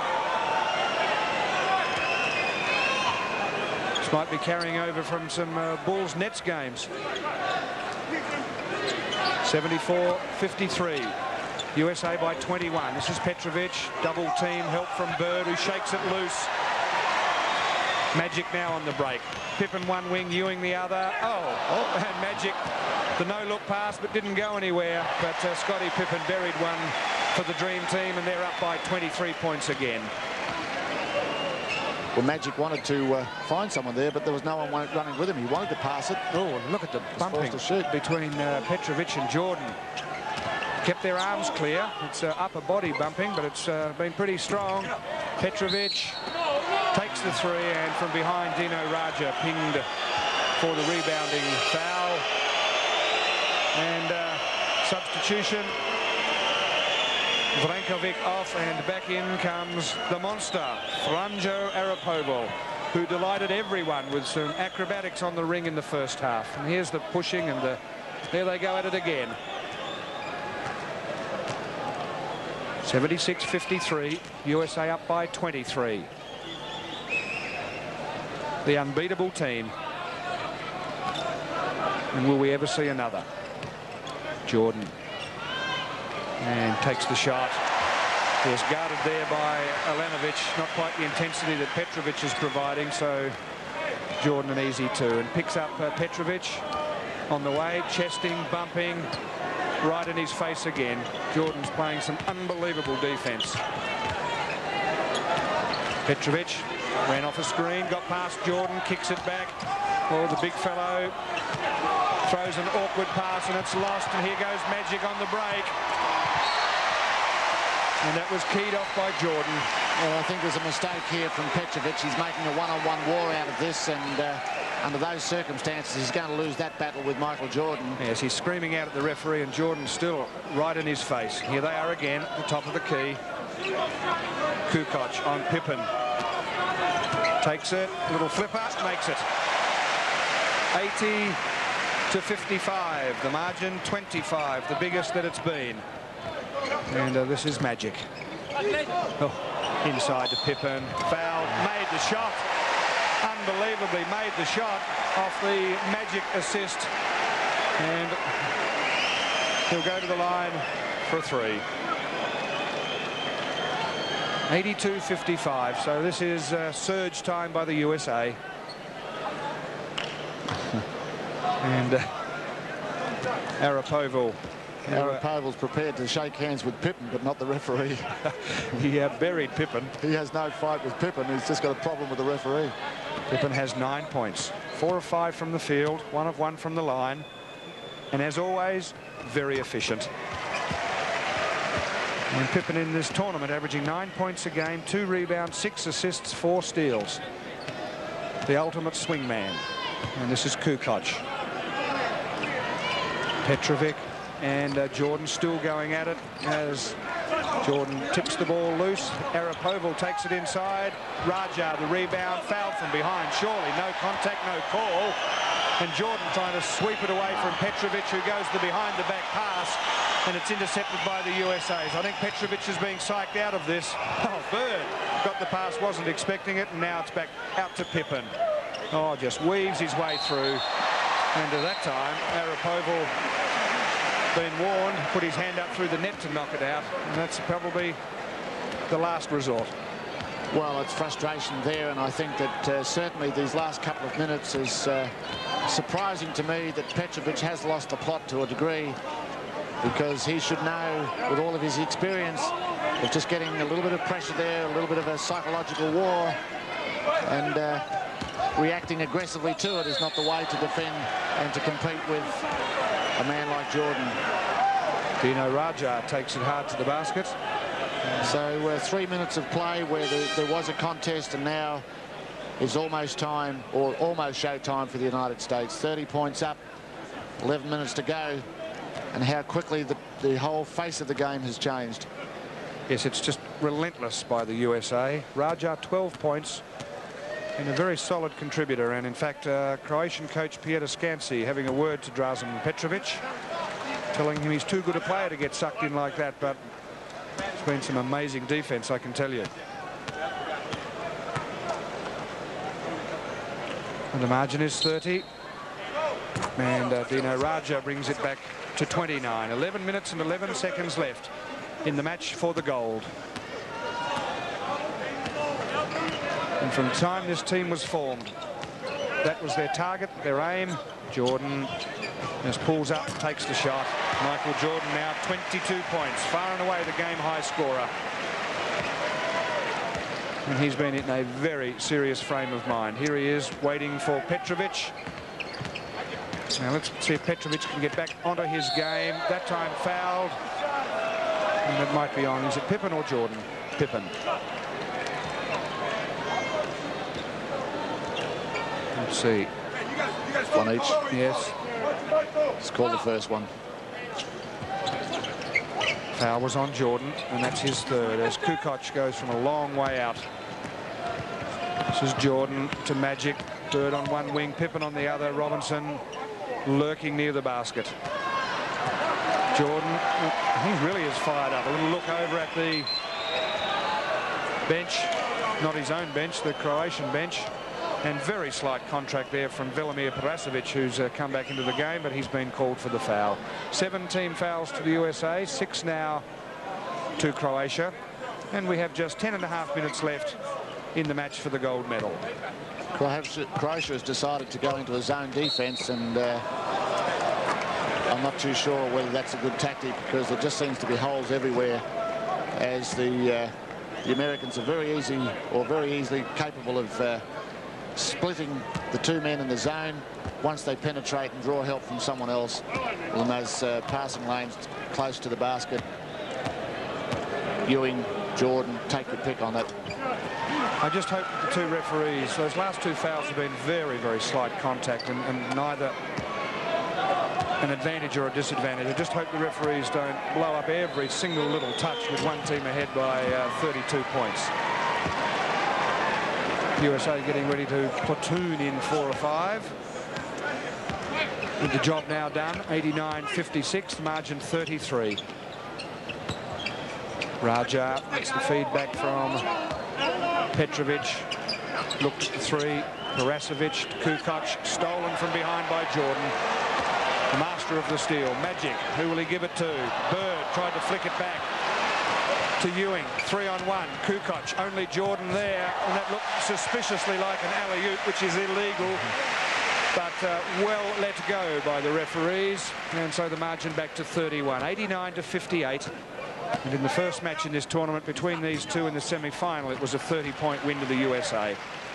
This might be carrying over from some Bulls-Nets games. 74-53. USA by 21. This is Petrovic. Double team help from Bird, who shakes it loose. Magic now on the break. Pippen one wing, Ewing the other. Oh, and Magic, the no-look pass, but didn't go anywhere. But Scottie Pippen buried one for the Dream Team, and they're up by 23 points again. Well, Magic wanted to find someone there, but there was no one running with him. He wanted to pass it. Oh, look at the bumping between Petrovic and Jordan. Kept their arms clear. It's upper body bumping, but it's been pretty strong. Petrovic takes the three, and from behind, Dino Radja pinged for the rebounding foul. And substitution. Vrankovic off, and back in comes the monster, Franjo Arapobol, who delighted everyone with some acrobatics on the ring in the first half. And here's the pushing, and there they go at it again. 76-53, USA up by 23. The unbeatable team. And will we ever see another? Jordan. And takes the shot. Is guarded there by Alanovic. Not quite the intensity that Petrovic is providing, so Jordan an easy two. And picks up Petrovic on the way, chesting, bumping, right in his face again. Jordan's playing some unbelievable defense. Petrovic ran off a screen, got past Jordan, kicks it back. Oh, the big fellow throws an awkward pass, and it's lost, and here goes Magic on the break. And that was keyed off by Jordan. Well, I think there's a mistake here from Petrovic. He's making a one-on-one war out of this, and under those circumstances, he's going to lose that battle with Michael Jordan. Yes, he's screaming out at the referee, and Jordan's still right in his face. Here they are again, at the top of the key. Kukoc on Pippen. Takes it, little flipper, makes it. 80-55, the margin 25, the biggest that it's been. And this is Magic. Oh, inside to Pippen, foul, made the shot. Unbelievably made the shot off the Magic assist. And he'll go to the line for a three. 82-55, so this is surge time by the USA. And Arapobol. Arapovol's prepared to shake hands with Pippen, but not the referee. He buried Pippen. He has no fight with Pippen. He's just got a problem with the referee. Pippen has 9 points. 4 of 5 from the field, 1 of 1 from the line. And as always, very efficient. And Pippen in this tournament averaging 9 points a game, 2 rebounds, 6 assists, 4 steals. The ultimate swingman. And this is Kukoc. Petrovic and Jordan still going at it as Jordan tips the ball loose. Arapobol takes it inside. Radja, the rebound, fouled from behind. Surely no contact, no call. And Jordan trying to sweep it away from Petrovic, who goes the behind-the-back pass, and it's intercepted by the USA's. I think Petrovic is being psyched out of this. Oh, Bird got the pass, wasn't expecting it, and now it's back out to Pippen. Oh, just weaves his way through. And at that time, Arapobol, been warned, put his hand up through the net to knock it out, and that's probably the last resort. Well, it's frustration there, and I think that certainly these last couple of minutes is surprising to me that Petrovic has lost the plot to a degree, because he should know, with all of his experience, of just getting a little bit of pressure there, a little bit of a psychological war, and reacting aggressively to it is not the way to defend and to compete with a man like Jordan. Dino Radja takes it hard to the basket. So 3 minutes of play where there was a contest, and now it's almost time, or almost show time for the United States. 30 points up, 11 minutes to go, and how quickly the whole face of the game has changed. Yes, it's just relentless by the USA. Radja 12 points and a very solid contributor, and in fact Croatian coach Petar Skansi having a word to Drazen Petrovic, telling him he's too good a player to get sucked in like that, but it's been some amazing defense, I can tell you. And the margin is 30, and Dino Radja brings it back to 29. 11 minutes and 11 seconds left in the match for the gold. And from the time this team was formed, that was their target, their aim. Jordan just pulls up, takes the shot. Michael Jordan now 22 points, far and away the game high scorer. And he's been in a very serious frame of mind. Here he is waiting for Petrovic. Now let's see if Petrovic can get back onto his game. That time fouled. And it might be on. Is it Pippen or Jordan? Pippen. Let's see. One each. Yes. Let's call the first one. Foul was on Jordan, and that's his third, as Kukoc goes from a long way out. This is Jordan to Magic. Bird on one wing, Pippen on the other. Robinson lurking near the basket. Jordan, he really is fired up. A little look over at the bench, not his own bench, the Croatian bench. And very slight contract there from Velimir Parasovic, who's come back into the game, but he's been called for the foul. 7 team fouls to the USA, 6 now to Croatia. And we have just 10.5 minutes left in the match for the gold medal. Croatia has decided to go into a zone defence, and I'm not too sure whether that's a good tactic, because there just seems to be holes everywhere, as the Americans are very easily capable of splitting the two men in the zone once they penetrate and draw help from someone else in those passing lanes close to the basket. Ewing, Jordan, take your pick on that. I just hope that the two referees, those last two fouls have been very, very slight contact, and neither an advantage or a disadvantage. I just hope the referees don't blow up every single little touch with one team ahead by 32 points. USA getting ready to platoon in 4 or 5. With the job now done, 89-56, margin 33. Raja gets the feedback from Petrovic. Looked at the three. Parasovic to Kukoc, stolen from behind by Jordan. The master of the steal, Magic. Who will he give it to? Bird tried to flick it back to Ewing. 3-on-1. Kukoc, only Jordan there, and that looked suspiciously like an alley-oop, which is illegal, but well let go by the referees, and so the margin back to 31. 89-58. And in the first match in this tournament between these two in the semi-final, it was a 30-point win to the USA.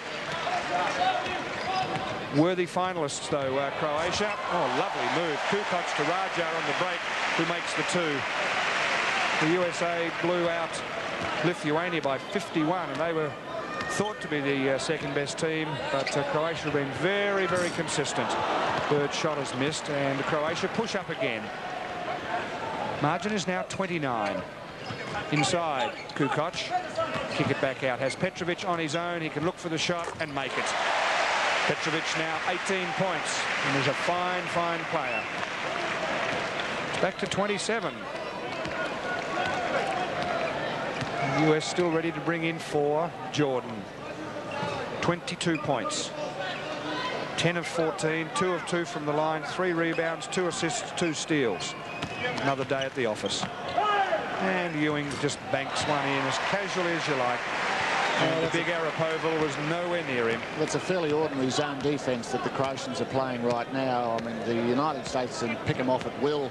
Worthy finalists, though, Croatia. Oh, lovely move. Kukoc to Raja on the break, who makes the two. The USA blew out Lithuania by 51, and they were thought to be the second-best team, but Croatia have been very, very consistent. Bird's shot has missed, and Croatia push up again. Margin is now 29. Inside, Kukoc. Kick it back out. Has Petrovic on his own. He can look for the shot and make it. Petrovic now 18 points, and is a fine, fine player. Back to 27. The US still ready to bring in 4. Jordan. 22 points. 10 of 14, 2 of 2 from the line, 3 rebounds, 2 assists, 2 steals. Another day at the office. And Ewing just banks one in as casually as you like. And the big Arapova was nowhere near him. It's a fairly ordinary zone defence that the Croatians are playing right now. I mean, the United States can pick them off at will.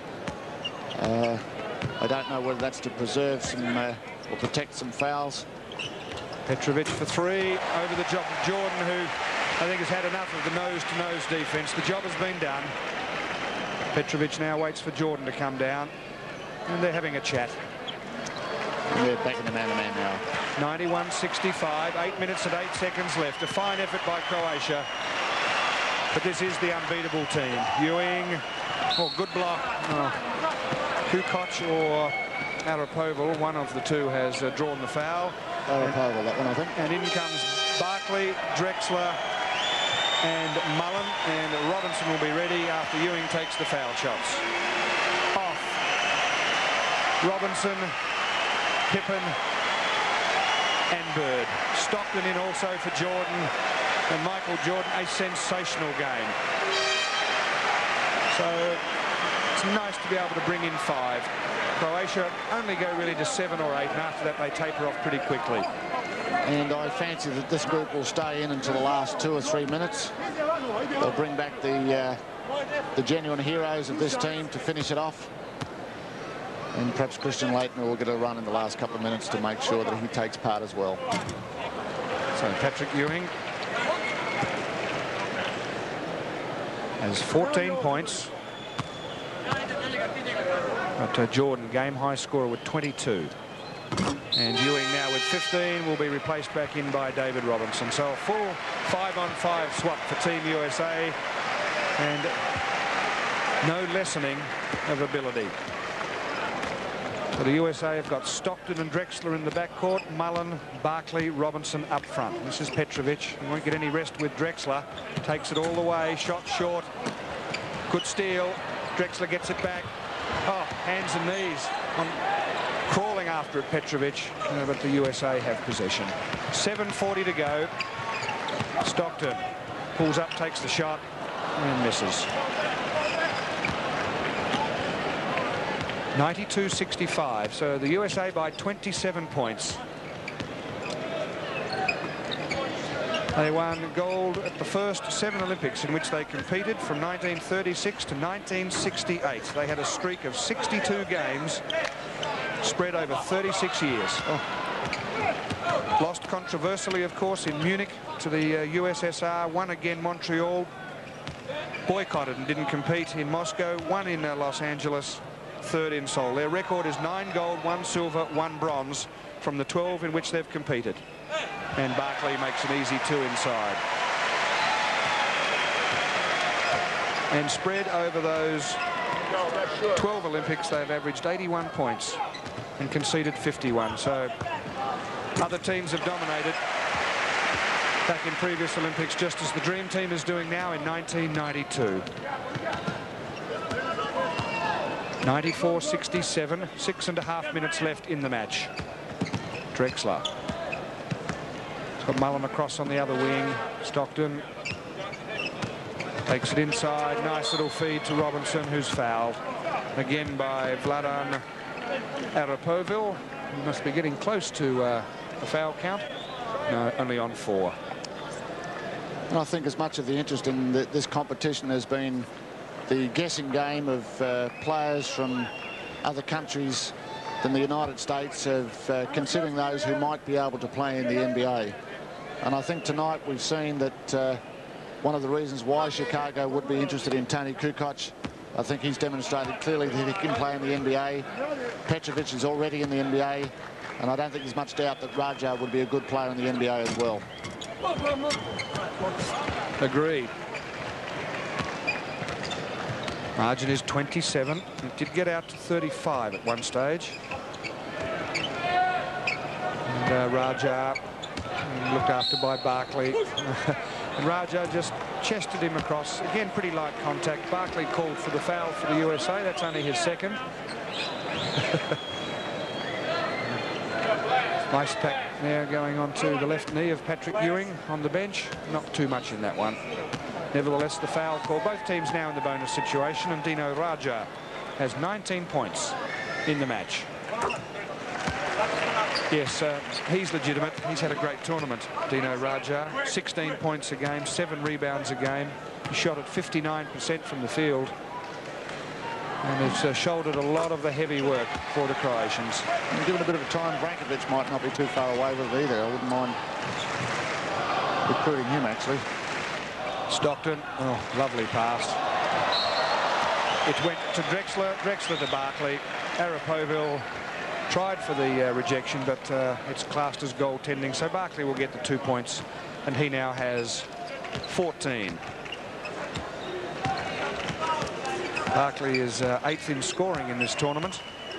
I don't know whether that's to preserve some or protect some fouls. Petrovic for 3 over the job of Jordan, who I think has had enough of the nose-to-nose defence. The job has been done. Petrovic now waits for Jordan to come down, and they're having a chat. And they're back in the man-to-man now. 91-65, 8 minutes and 8 seconds left. A fine effort by Croatia, but this is the unbeatable team. Ewing, good block. Kukoc or Arapova, one of the two has drawn the foul. Arapova, that one, I think. And in comes Barkley, Drexler, and Mullen, and Robinson will be ready after Ewing takes the foul shots. Off. Robinson, Pippen, and Bird. Stockton in also for Jordan, and Michael Jordan, a sensational game. So it's nice to be able to bring in 5. Croatia only go really to 7 or 8, and after that they taper off pretty quickly. And I fancy that this group will stay in until the last 2 or 3 minutes. They'll bring back the genuine heroes of this team to finish it off. And perhaps Christian Leitner will get a run in the last couple of minutes to make sure that he takes part as well. So Patrick Ewing has 14 points. But Jordan, game high scorer with 22. And Ewing now with 15 will be replaced back in by David Robinson. So a full 5-on-5 swap for Team USA, and no lessening of ability. So the USA have got Stockton and Drexler in the backcourt, Mullen, Barkley, Robinson up front. This is Petrovic. He won't get any rest with Drexler. Takes it all the way, shot short. Good steal. Drexler gets it back. Oh, hands and knees on crawling after it, Petrovic, but the USA have possession. 7:40 to go. Stockton pulls up, takes the shot, and misses. 92-65, so the USA by 27 points. They won gold at the first 7 Olympics in which they competed from 1936 to 1968. They had a streak of 62 games spread over 36 years. Oh. Lost controversially, of course, in Munich to the USSR, won again Montreal, boycotted and didn't compete in Moscow, won in Los Angeles, 3rd in Seoul. Their record is 9 gold, 1 silver, 1 bronze from the 12 in which they've competed. And Barkley makes an easy 2 inside. And spread over those 12 Olympics, they've averaged 81 points and conceded 51. So other teams have dominated back in previous Olympics, just as the Dream Team is doing now in 1992. 94-67, 6.5 minutes left in the match. Drexler. It's got Mullen across on the other wing. Stockton takes it inside. Nice little feed to Robinson, who's fouled. Again by Vladan Arapovil. He must be getting close to a foul count. No, only on 4. And I think as much of the interest in this competition has been the guessing game of players from other countries than the United States, of considering those who might be able to play in the NBA. And I think tonight we've seen that one of the reasons why Chicago would be interested in Tony Kukoc, I think he's demonstrated clearly that he can play in the NBA. Petrovic is already in the NBA, and I don't think there's much doubt that Raja would be a good player in the NBA as well. Agreed. Margin is 27. It did get out to 35 at one stage. And Raja looked after by Barkley. And Raja just chested him across. Again, pretty light contact. Barkley called for the foul for the USA. That's only his second. Nice pack there going on to the left knee of Patrick Ewing on the bench. Not too much in that one. Nevertheless, the foul call. Both teams now in the bonus situation, and Dino Raja has 19 points in the match. Yes, he's legitimate. He's had a great tournament, Dino Raja. 16 points a game, 7 rebounds a game. He shot at 59% from the field. And it's shouldered a lot of the heavy work for the Croatians. And given a bit of a time, Brankovic might not be too far away with it either. I wouldn't mind recruiting him, actually. Stockton, oh, lovely pass. It went to Drexler, Drexler to Barkley. Arapovil tried for the rejection, but it's classed as goaltending, so Barkley will get the 2 points, and he now has 14. Barkley is 8th in scoring in this tournament.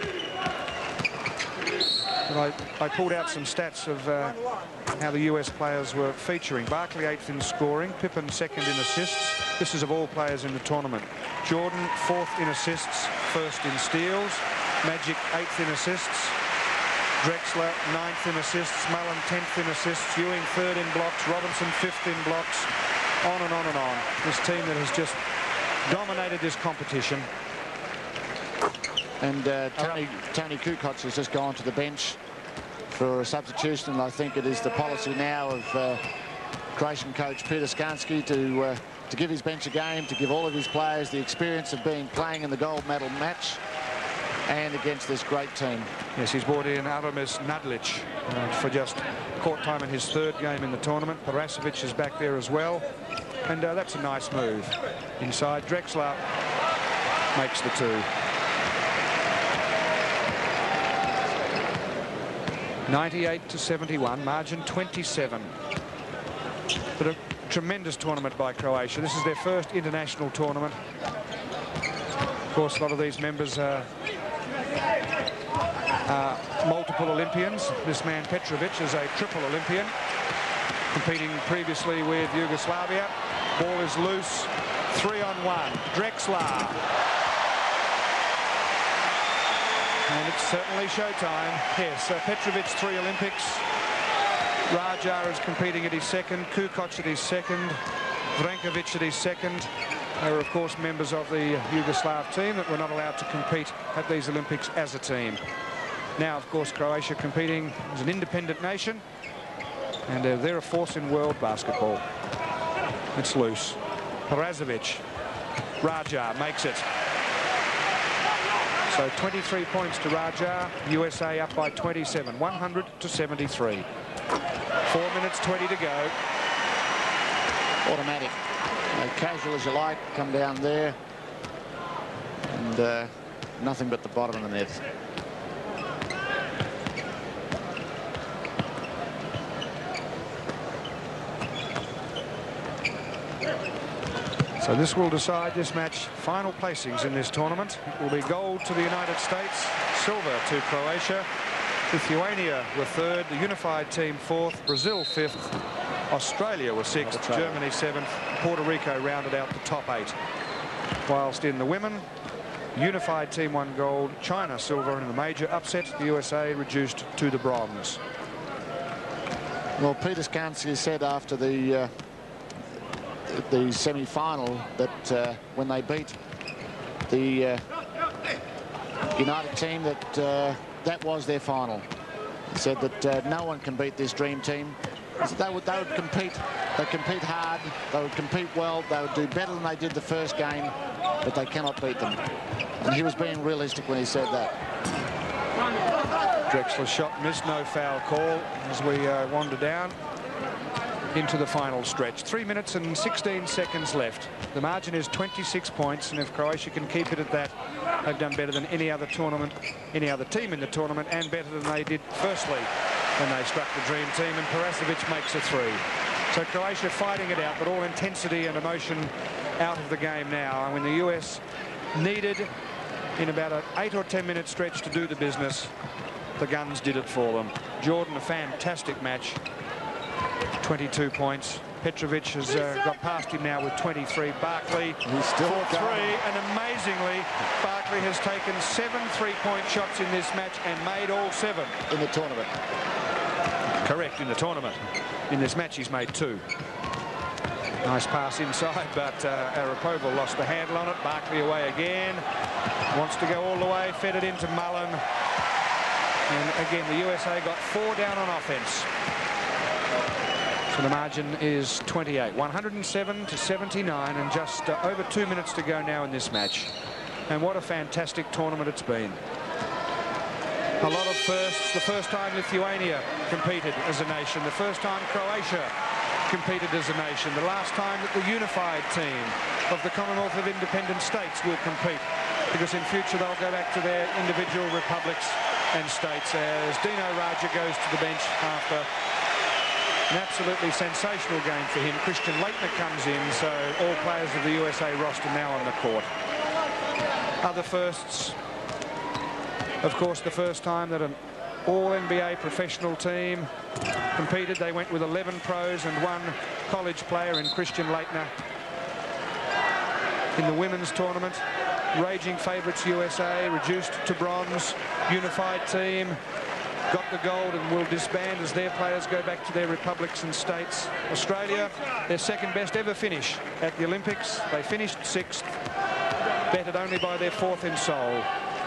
But I pulled out some stats of how the US players were featuring. Barkley 8th in scoring, Pippen 2nd in assists. This is of all players in the tournament. Jordan 4th in assists, 1st in steals. Magic 8th in assists. Drexler 9th in assists. Mullen 10th in assists. Ewing 3rd in blocks. Robinson 5th in blocks. On and on and on. This team that has just dominated this competition. And Tony Kukoc has just gone to the bench for a substitution, and I think it is the policy now of Croatian coach Peter Skanski to give his bench a game, to give all of his players the experience of playing in the gold medal match and against this great team. Yes, he's brought in Aramis Nadlic for just court time in his third game in the tournament. Parasovic is back there as well, and that's a nice move. Inside, Drexler makes the 2. 98-71, margin 27. But a tremendous tournament by Croatia. This is their first international tournament. Of course, a lot of these members are multiple Olympians. This man Petrovic is a triple Olympian, competing previously with Yugoslavia. Ball is loose, 3-on-1. Drexler. And it's certainly showtime. Yes, Petrovic 3 Olympics. Raja is competing at his second. Kukoc at his second. Vrankovic at his second. They were, of course, members of the Yugoslav team that were not allowed to compete at these Olympics as a team. Now, of course, Croatia competing as an independent nation, and they're a force in world basketball. It's loose. Parasovic. Raja makes it. So 23 points to Raja. USA up by 27, 100-73. 4 minutes 20 to go. Automatic. Casual as you like, come down there, and nothing but the bottom of the net. So this will decide this match. Final placings in this tournament. It will be gold to the United States, silver to Croatia, Lithuania were third, the unified team fourth, Brazil fifth, Australia were sixth, Germany seventh, Puerto Rico rounded out the top 8. Whilst in the women, unified team won gold, China silver, and in a major upset, the USA reduced to the bronze. Well, Peter Skanski said after the semi-final that when they beat the United team, that was their final. He said that no one can beat this dream team. They would compete. They'd compete hard. They would compete well. They would do better than they did the first game, but they cannot beat them. And he was being realistic when he said that. Drexler's shot missed, no foul call as we wander down into the final stretch. 3 minutes and 16 seconds left. The margin is 26 points, and if Croatia can keep it at that, they've done better than any other tournament, any other team in the tournament, and better than they did firstly when they struck the dream team, and Parasovic makes a 3. So Croatia fighting it out, but all intensity and emotion out of the game now. And when the US needed in about an 8 or 10 minute stretch to do the business, the guns did it for them. Jordan, a fantastic match. 22 points. Petrovic has got past him now with 23. Barkley, he's still for 3, and amazingly, Barkley has taken 7 3-point shots in this match and made all 7. In the tournament. Correct, in the tournament. In this match, he's made 2. Nice pass inside, but Arapova lost the handle on it. Barkley away again. Wants to go all the way, fed it into Mullen. And again, the USA got 4 down on offense. So the margin is 28, 107-79, and just over 2 minutes to go now in this match. And what a fantastic tournament it's been. A lot of firsts. The first time Lithuania competed as a nation. The first time Croatia competed as a nation. The last time that the unified team of the Commonwealth of Independent States will compete, because in future they'll go back to their individual republics and states, as Dino Raja goes to the bench after an absolutely sensational game for him. Christian Leitner comes in, so all players of the USA roster now on the court. Other firsts, of course, the first time that an all-NBA professional team competed, they went with 11 pros and 1 college player in Christian Leitner. In the women's tournament, raging favourites USA, reduced to bronze. Unified team got the gold and will disband as their players go back to their republics and states. Australia, their second best ever finish at the Olympics. They finished 6th, bettered only by their 4th in Seoul.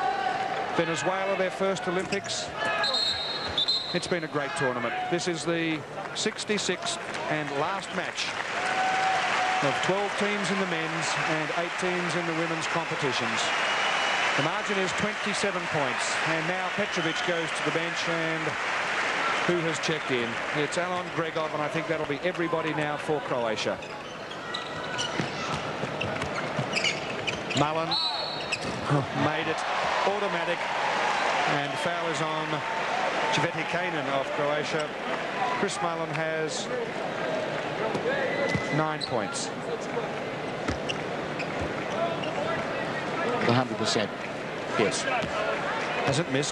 Venezuela, their first Olympics. It's been a great tournament. This is the 66th and last match of 12 teams in the men's and 8 teams in the women's competitions. The margin is 27 points, and now Petrovic goes to the bench, and who has checked in? It's Alon Gregov, and I think that'll be everybody now for Croatia. Mullen made it automatic, and foul is on Cvetikainen of Croatia. Chris Mullen has 9 points. 100%. Yes. Hasn't missed.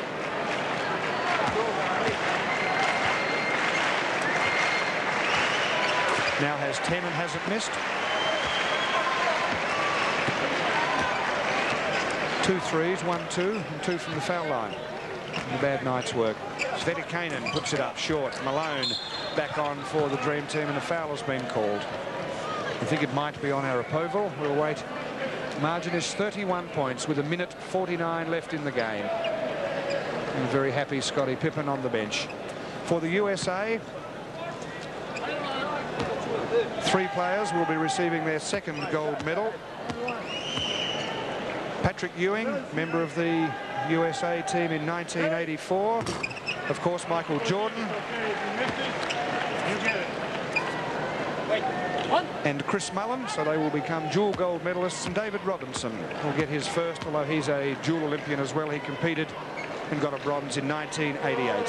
Now has 10 and hasn't missed. 2 threes, 1, 2, and 2 from the foul line. A bad night's work. Cvetikainen puts it up short. Malone back on for the Dream Team, and a foul has been called. I think it might be on Arapoval. We'll wait. Margin is 31 points with 1:49 left in the game. And very happy Scottie Pippen on the bench. For the USA, 3 players will be receiving their second gold medal. Patrick Ewing, member of the USA team in 1984. Of course, Michael Jordan. And Chris Mullen, so they will become dual gold medalists. And David Robinson will get his first, although he's a dual Olympian as well. He competed and got a bronze in 1988.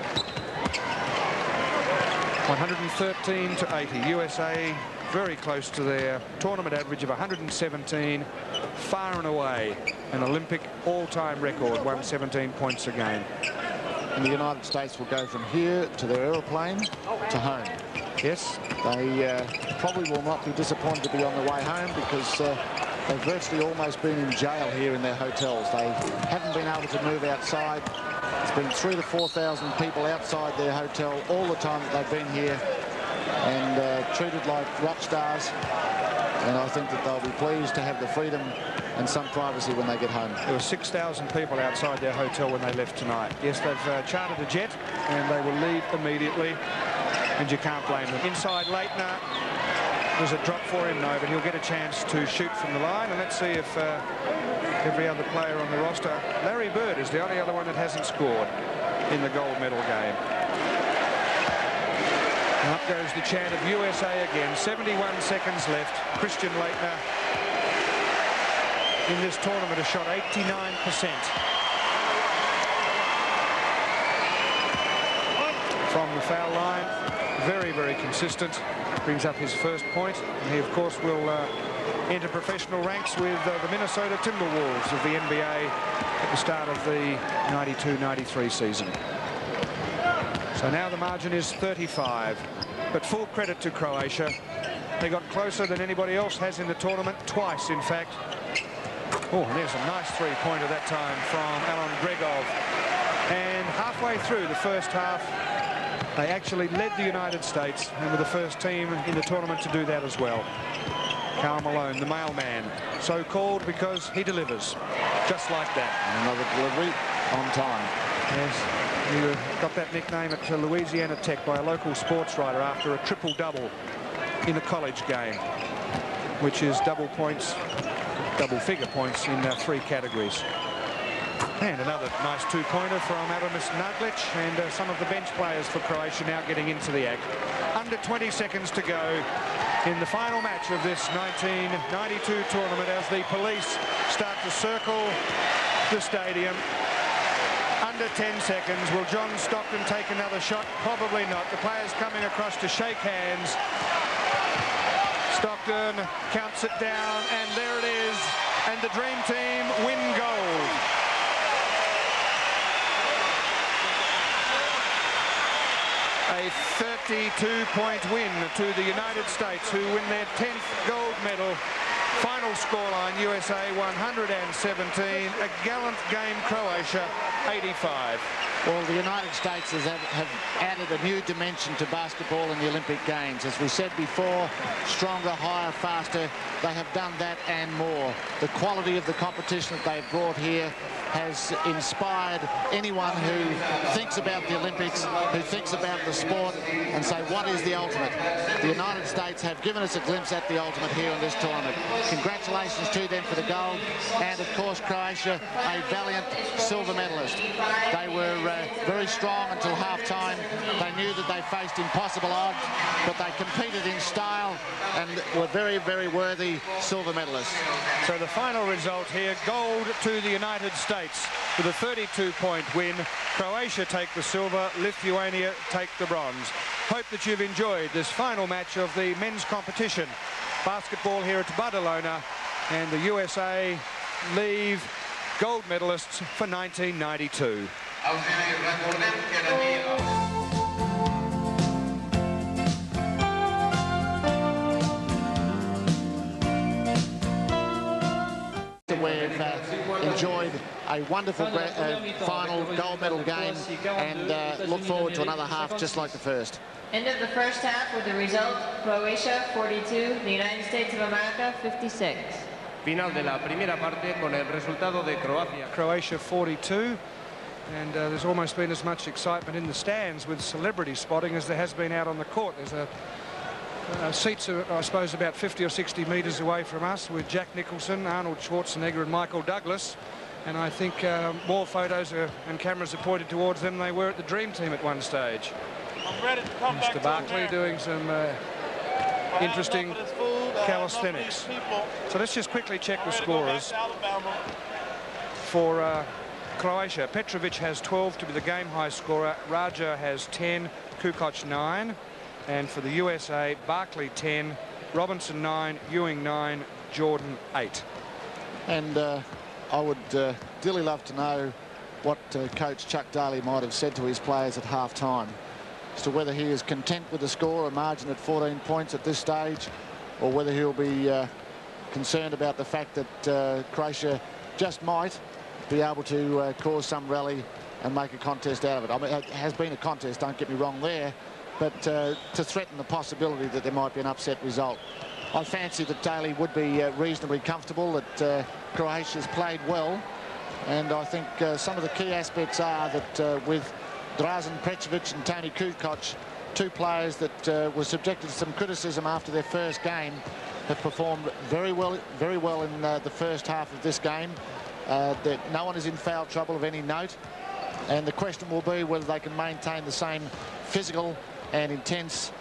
113 to 80. USA very close to their tournament average of 117, far and away an Olympic all-time record, 117 points a game. And the United States will go from here to their aeroplane to home. Yes. They probably will not be disappointed to be on the way home, because they've virtually almost been in jail here in their hotels. They haven't been able to move outside. It's been 3,000 to 4,000 people outside their hotel all the time that they've been here, and treated like rock stars. And I think that they'll be pleased to have the freedom and some privacy when they get home. There were 6,000 people outside their hotel when they left tonight. Yes, they've chartered a jet, and they will leave immediately, and you can't blame them. Inside Leitner, there's a drop for him, no, but he'll get a chance to shoot from the line. And let's see if every other player on the roster. Larry Bird is the only other one that hasn't scored in the gold medal game. And up goes the chant of USA again. 71 seconds left. Christian Leitner in this tournament has shot 89% from the foul line. Very, very consistent. Brings up his first point. And he, of course, will enter professional ranks with the Minnesota Timberwolves of the NBA at the start of the 92-93 season. So now the margin is 35. But full credit to Croatia. They got closer than anybody else has in the tournament, twice, in fact. Oh, and there's a nice three-pointer that time from Alon Gregov. And halfway through the first half, they actually led the United States, and were the first team in the tournament to do that as well. Karl Malone, the mailman, so called because he delivers, just like that. And another delivery on time. Yes, he got that nickname at Louisiana Tech by a local sports writer after a triple-double in a college game, which is double-figure points in 3 categories. And another nice two-pointer from Adamis Naglic, and some of the bench players for Croatia now getting into the act. Under 20 seconds to go in the final match of this 1992 tournament as the police start to circle the stadium. Under 10 seconds. Will John Stockton take another shot? Probably not. The players coming across to shake hands. Stockton counts it down, and there it is. And the Dream Team win gold. A 32-point win to the United States, who win their 10th gold medal. Final scoreline, USA 117. A gallant game, Croatia 85. Well, the United States have added a new dimension to basketball in the Olympic Games. As we said before, stronger, higher, faster. They have done that and more. The quality of the competition that they've brought here has inspired anyone who thinks about the Olympics, who thinks about the sport, and say, what is the ultimate? The United States have given us a glimpse at the ultimate here in this tournament. Congratulations to them for the gold, and of course Croatia, a valiant silver medalist. They were very strong until half-time. They knew that they faced impossible odds, but they competed in style and were very, very worthy silver medalists. So the final result here, gold to the United States with a 32-point win. Croatia take the silver, Lithuania take the bronze. Hope that you've enjoyed this final match of the men's competition. Basketball here at Badalona, and the USA leave gold medalists for 1992. We've enjoyed a wonderful final gold medal game, and look forward to another half just like the first. End of the first half with the result, Croatia 42, the United States of America 56. Final de la primera parte con el resultado de Croatia 42, and there's almost been as much excitement in the stands with celebrity spotting as there has been out on the court. There's seats are, I suppose, about 50 or 60 metres away from us, with Jack Nicholson, Arnold Schwarzenegger and Michael Douglas, and I think more photos and cameras are pointed towards them than they were at the Dream Team at one stage. I'm ready to come Mr. Barkley doing some interesting calisthenics. So let's just quickly check the scorers for Croatia. Petrovic has 12 to be the game high scorer. Raja has 10, Kukoc 9. And for the USA, Barkley 10, Robinson 9, Ewing 9, Jordan 8. And I would dearly love to know what coach Chuck Daly might have said to his players at half-time as to whether he is content with the score, a margin at 14 points at this stage, or whether he'll be concerned about the fact that Croatia just might be able to cause some rally and make a contest out of it. I mean, it has been a contest, don't get me wrong there, but to threaten the possibility that there might be an upset result. I fancy that Daly would be reasonably comfortable that Croatia's played well, and I think some of the key aspects are that with Drazen Petrovic and Toni Kukoc, two players that were subjected to some criticism after their first game, have performed very well in the first half of this game. That no one is in foul trouble of any note, and the question will be whether they can maintain the same physical and intense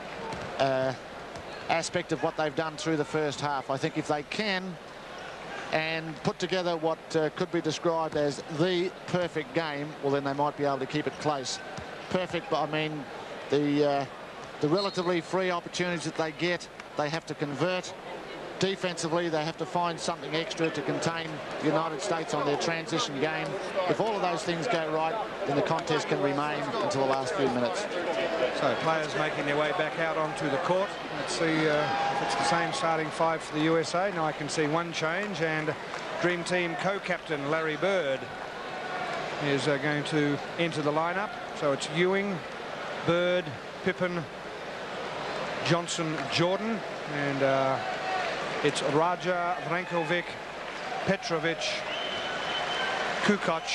aspect of what they've done through the first half. I think if they can and put together what could be described as the perfect game, well, then they might be able to keep it close. Perfect, but I mean the relatively free opportunities that they get, they have to convert. Defensively, they have to find something extra to contain the United States on their transition game. If all of those things go right, then the contest can remain until the last few minutes. So players making their way back out onto the court. Let's see if it's the same starting five for the USA. Now I can see one change, and Dream Team co-captain Larry Bird is going to enter the lineup. So it's Ewing, Bird, Pippen, Johnson, Jordan, and it's Raja, Vrankovic, Petrovic, Kukoc,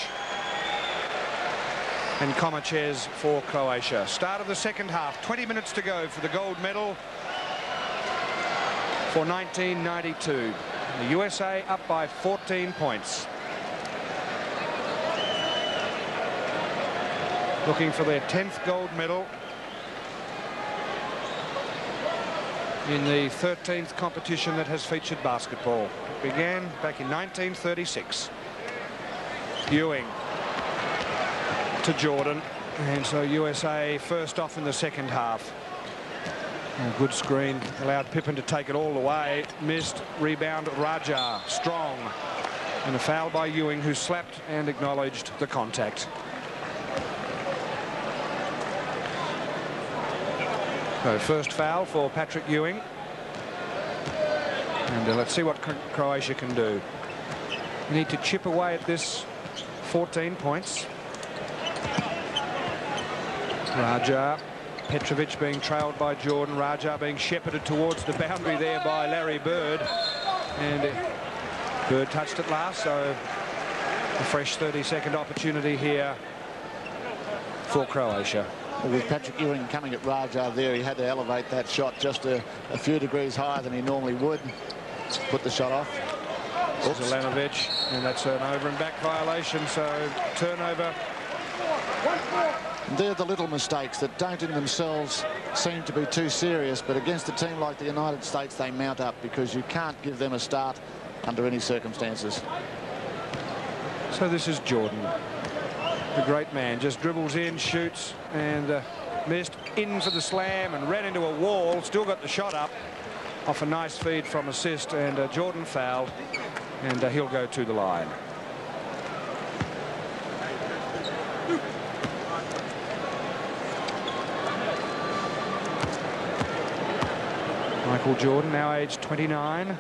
and Komacez for Croatia. Start of the second half, 20 minutes to go for the gold medal for 1992. The USA up by 14 points. Looking for their 10th gold medal in the 13th competition that has featured basketball. It began back in 1936. Ewing to Jordan, and so USA first off in the second half. A good screen allowed Pippen to take it all the way. Missed. Rebound Raja, strong, and a foul by Ewing, who slapped and acknowledged the contact. So first foul for Patrick Ewing, and let's see what Croatia can do. We need to chip away at this 14 points. Raja. Petrovic being trailed by Jordan. Raja being shepherded towards the boundary there by Larry Bird. And Bird touched it last, so a fresh 30-second opportunity here for Croatia. Well, with Patrick Ewing coming at Raja there, he had to elevate that shot just a few degrees higher than he normally would. Put the shot off. Zelenovic, and that's an over and back violation, so turnover. They're the little mistakes that don't in themselves seem to be too serious, but against a team like the United States, they mount up because you can't give them a start under any circumstances. So this is Jordan, the great man, just dribbles in, shoots, and missed, in for the slam and ran into a wall. Still got the shot up off a nice feed from assist, and Jordan fouled, and he'll go to the line. Michael Jordan, now aged 29.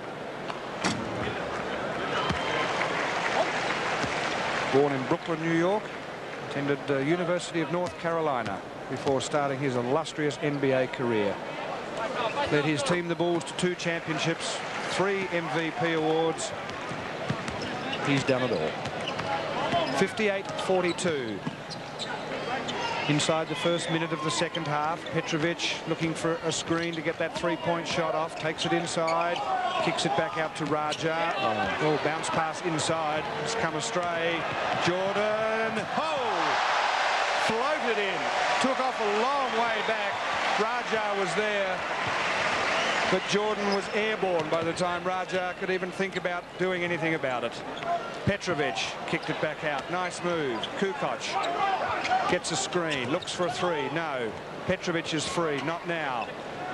Born in Brooklyn, New York. Attended University of North Carolina before starting his illustrious NBA career. Led his team, the Bulls, to 2 championships, 3 MVP awards. He's done it all. 58-42. Inside the first minute of the second half, Petrovic looking for a screen to get that three-point shot off, takes it inside, kicks it back out to Raja. Oh, bounce pass inside, it's come astray. Jordan, floated in, took off a long way back. Raja was there, but Jordan was airborne by the time Raja could even think about doing anything about it. Petrovic kicked it back out. Nice move. Kukoc gets a screen, looks for a three. No. Petrovic is free. Not now.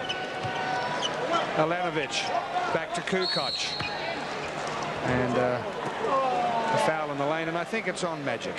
Alanovic back to Kukoc. And a foul in the lane, and I think it's on Magic.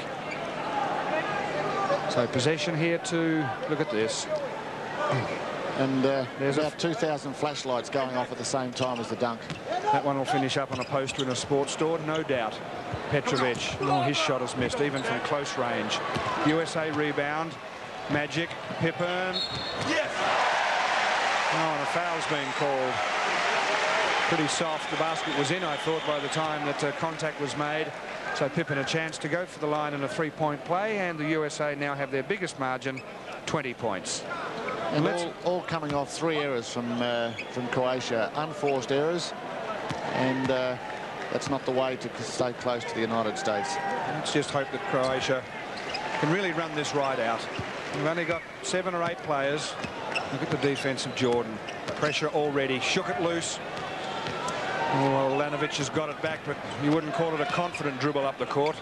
So possession here to, look at this. And there's about 2,000 flashlights going off at the same time as the dunk. That one will finish up on a poster in a sports store, no doubt. Petrovic, his shot is missed, even from close range. USA rebound. Magic, Pippen. Yes! Oh, and a foul's being called. Pretty soft. The basket was in, I thought, by the time that contact was made. So Pippen a chance to go for the line in a three-point play, and the USA now have their biggest margin, 20 points. And all coming off 3 errors from Croatia, unforced errors, and that's not the way to stay close to the United States. Let's just hope that Croatia can really run this right out. We've only got 7 or 8 players. Look at the defense of Jordan. Pressure already, shook it loose. Oh, Lanovic has got it back, but you wouldn't call it a confident dribble up the court.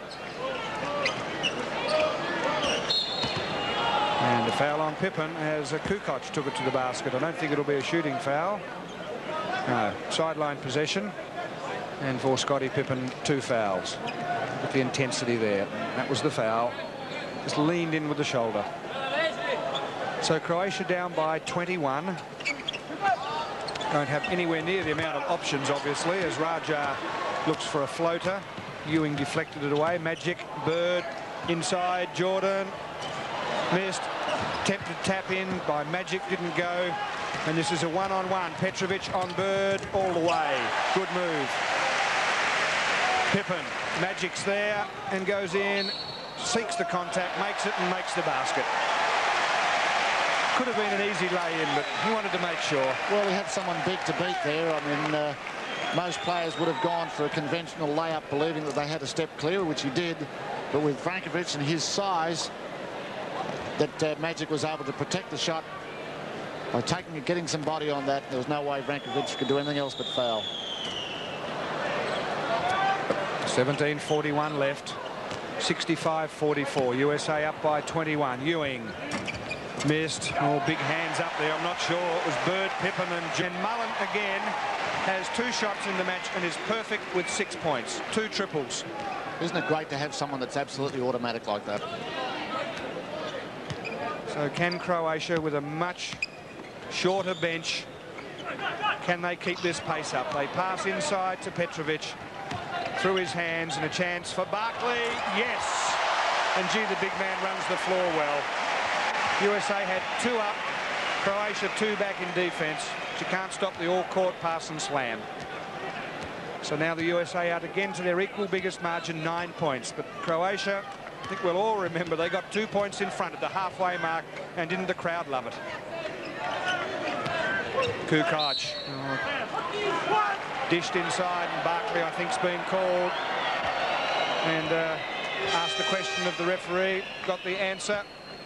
And a foul on Pippen as Kukoc took it to the basket. I don't think it'll be a shooting foul. No, sideline possession. And for Scottie Pippen, 2 fouls. Look at the intensity there. That was the foul. Just leaned in with the shoulder. So Croatia down by 21. Don't have anywhere near the amount of options, obviously, as Raja looks for a floater. Ewing deflected it away. Magic, Bird, inside, Jordan. Missed. Tempted tap in by Magic, didn't go. And this is a one-on-one. Petrovic on Bird all the way. Good move. Pippen. Magic's there and goes in, seeks the contact, makes it and makes the basket. Could have been an easy lay-in, but he wanted to make sure. Well, he had someone big to beat there. I mean, most players would have gone for a conventional layup, believing that they had a step clear, which he did. But with Brankovic and his size, that Magic was able to protect the shot by getting some body on that. There was no way Brankovic could do anything else but foul. 17:41 left. 65-44. USA up by 21. Ewing missed. Oh, big hands up there. I'm not sure. It was Bird, Pippen, and Mullen again has 2 shots in the match and is perfect with 6 points. 2 triples. Isn't it great to have someone that's absolutely automatic like that? So can Croatia, with a much shorter bench, can they keep this pace up? They pass inside to Petrovic through his hands, and a chance for Barkley. Yes! And gee, the big man runs the floor well. USA had 2 up, Croatia 2 back in defence. You can't stop the all-court pass and slam. So now the USA out again to their equal biggest margin, 9 points. But Croatia, I think we'll all remember, they got 2 points in front at the halfway mark, and didn't the crowd love it? Kukoc. Dished inside, and Barkley, I think, has been called. And asked the question of the referee, got the answer.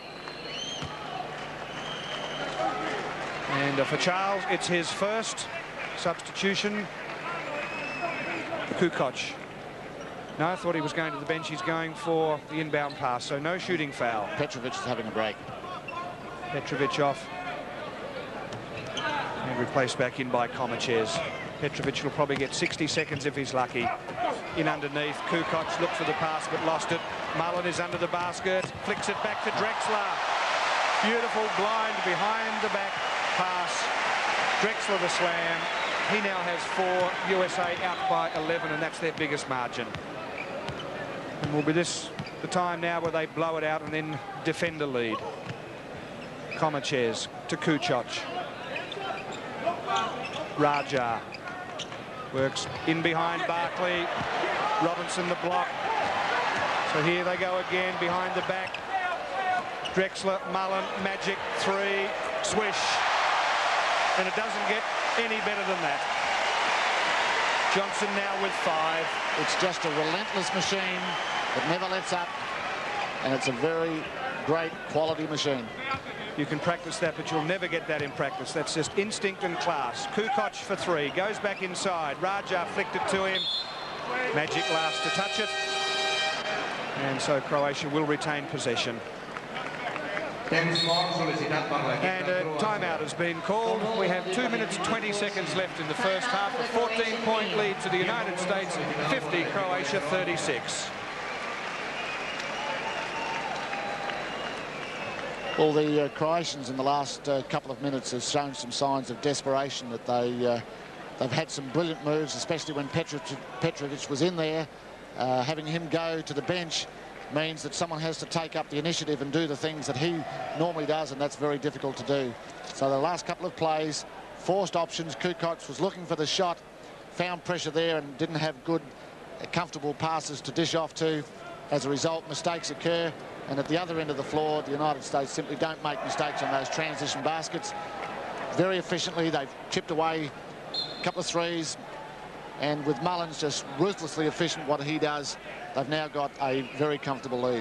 And for Charles, it's his first substitution. Kukoc. No, I thought he was going to the bench. He's going for the inbound pass, so no shooting foul. Petrovic is having a break. Petrovic off. And replaced back in by Comachez. Petrovic will probably get 60 seconds if he's lucky. In underneath, Kukoc looked for the pass but lost it. Mullen is under the basket, flicks it back to Drexler. Beautiful blind behind the back pass. Drexler the slam. He now has 4. USA out by 11, and that's their biggest margin. And will be this the time now where they blow it out and then defend the lead. Comachez to Kukoc. Raja works in behind Barkley. Robinson the block. So here they go again behind the back. Drexler, Mullen, Magic, 3, swish. And it doesn't get any better than that. Johnson now with 5. It's just a relentless machine that never lets up, and it's a very great quality machine. You can practice that, but you'll never get that in practice. That's just instinct and class. Kukoc for 3, goes back inside. Raja flicked it to him. Magic last to touch it. And so Croatia will retain possession. And a timeout has been called. We have 2 minutes 20 seconds left in the first half. A 14-point lead to the United States, 50, Croatia 36. Well, the Croatians in the last couple of minutes have shown some signs of desperation, that they've had some brilliant moves, especially when Petrovic was in there. Having him go to the bench means that someone has to take up the initiative and do the things that he normally does, and that's very difficult to do. So the last couple of plays, forced options. Kukoc was looking for the shot, found pressure there and didn't have good, comfortable passes to dish off to. As a result, mistakes occur, and at the other end of the floor, the United States simply don't make mistakes on those transition baskets. Very efficiently, they've chipped away a couple of threes, and with Mullins just ruthlessly efficient what he does, they've now got a very comfortable lead.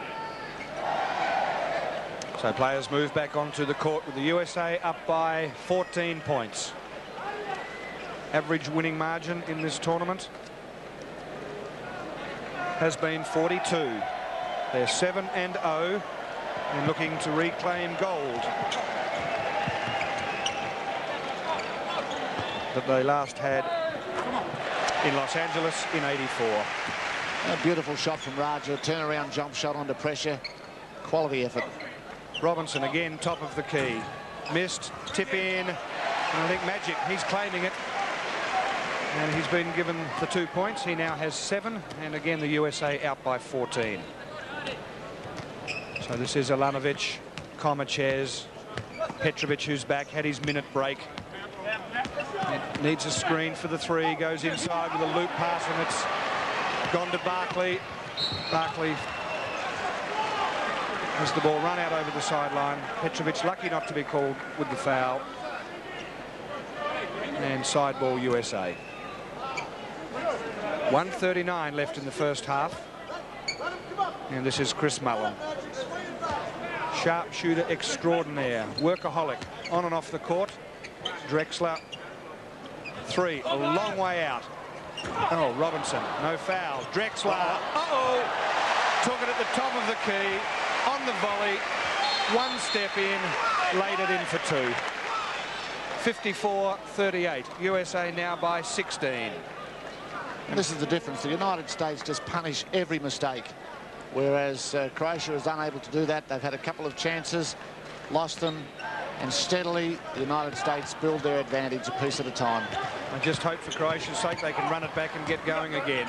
So players move back onto the court with the USA up by 14 points. Average winning margin in this tournament has been 42. They're 7-0 and looking to reclaim gold that they last had in Los Angeles in '84. A beautiful shot from Raja, turnaround jump shot under pressure. Quality effort. Robinson again, top of the key. Missed, tip in, and I think Magic, he's claiming it. And he's been given the 2 points. He now has 7, and again the USA out by 14. So this is Alanovic, Comachez, Petrovic, who's back, had his minute break. It needs a screen for the 3, goes inside with a loop pass, and it's gone to Barkley. Barkley has the ball run out over the sideline. Petrovic lucky not to be called with the foul. And side ball USA. 1:39 left in the first half. And this is Chris Mullen. Sharpshooter extraordinaire, workaholic on and off the court. Drexler, 3, a long way out. Oh, Robinson, no foul. Drexler, took it at the top of the key, on the volley, 1 step in, laid it in for 2. 54-38, USA now by 16. And this is the difference. The United States just punish every mistake, whereas Croatia is unable to do that. They've had a couple of chances, lost them, and steadily the United States build their advantage a piece at a time. I just hope for Croatia's sake they can run it back and get going again.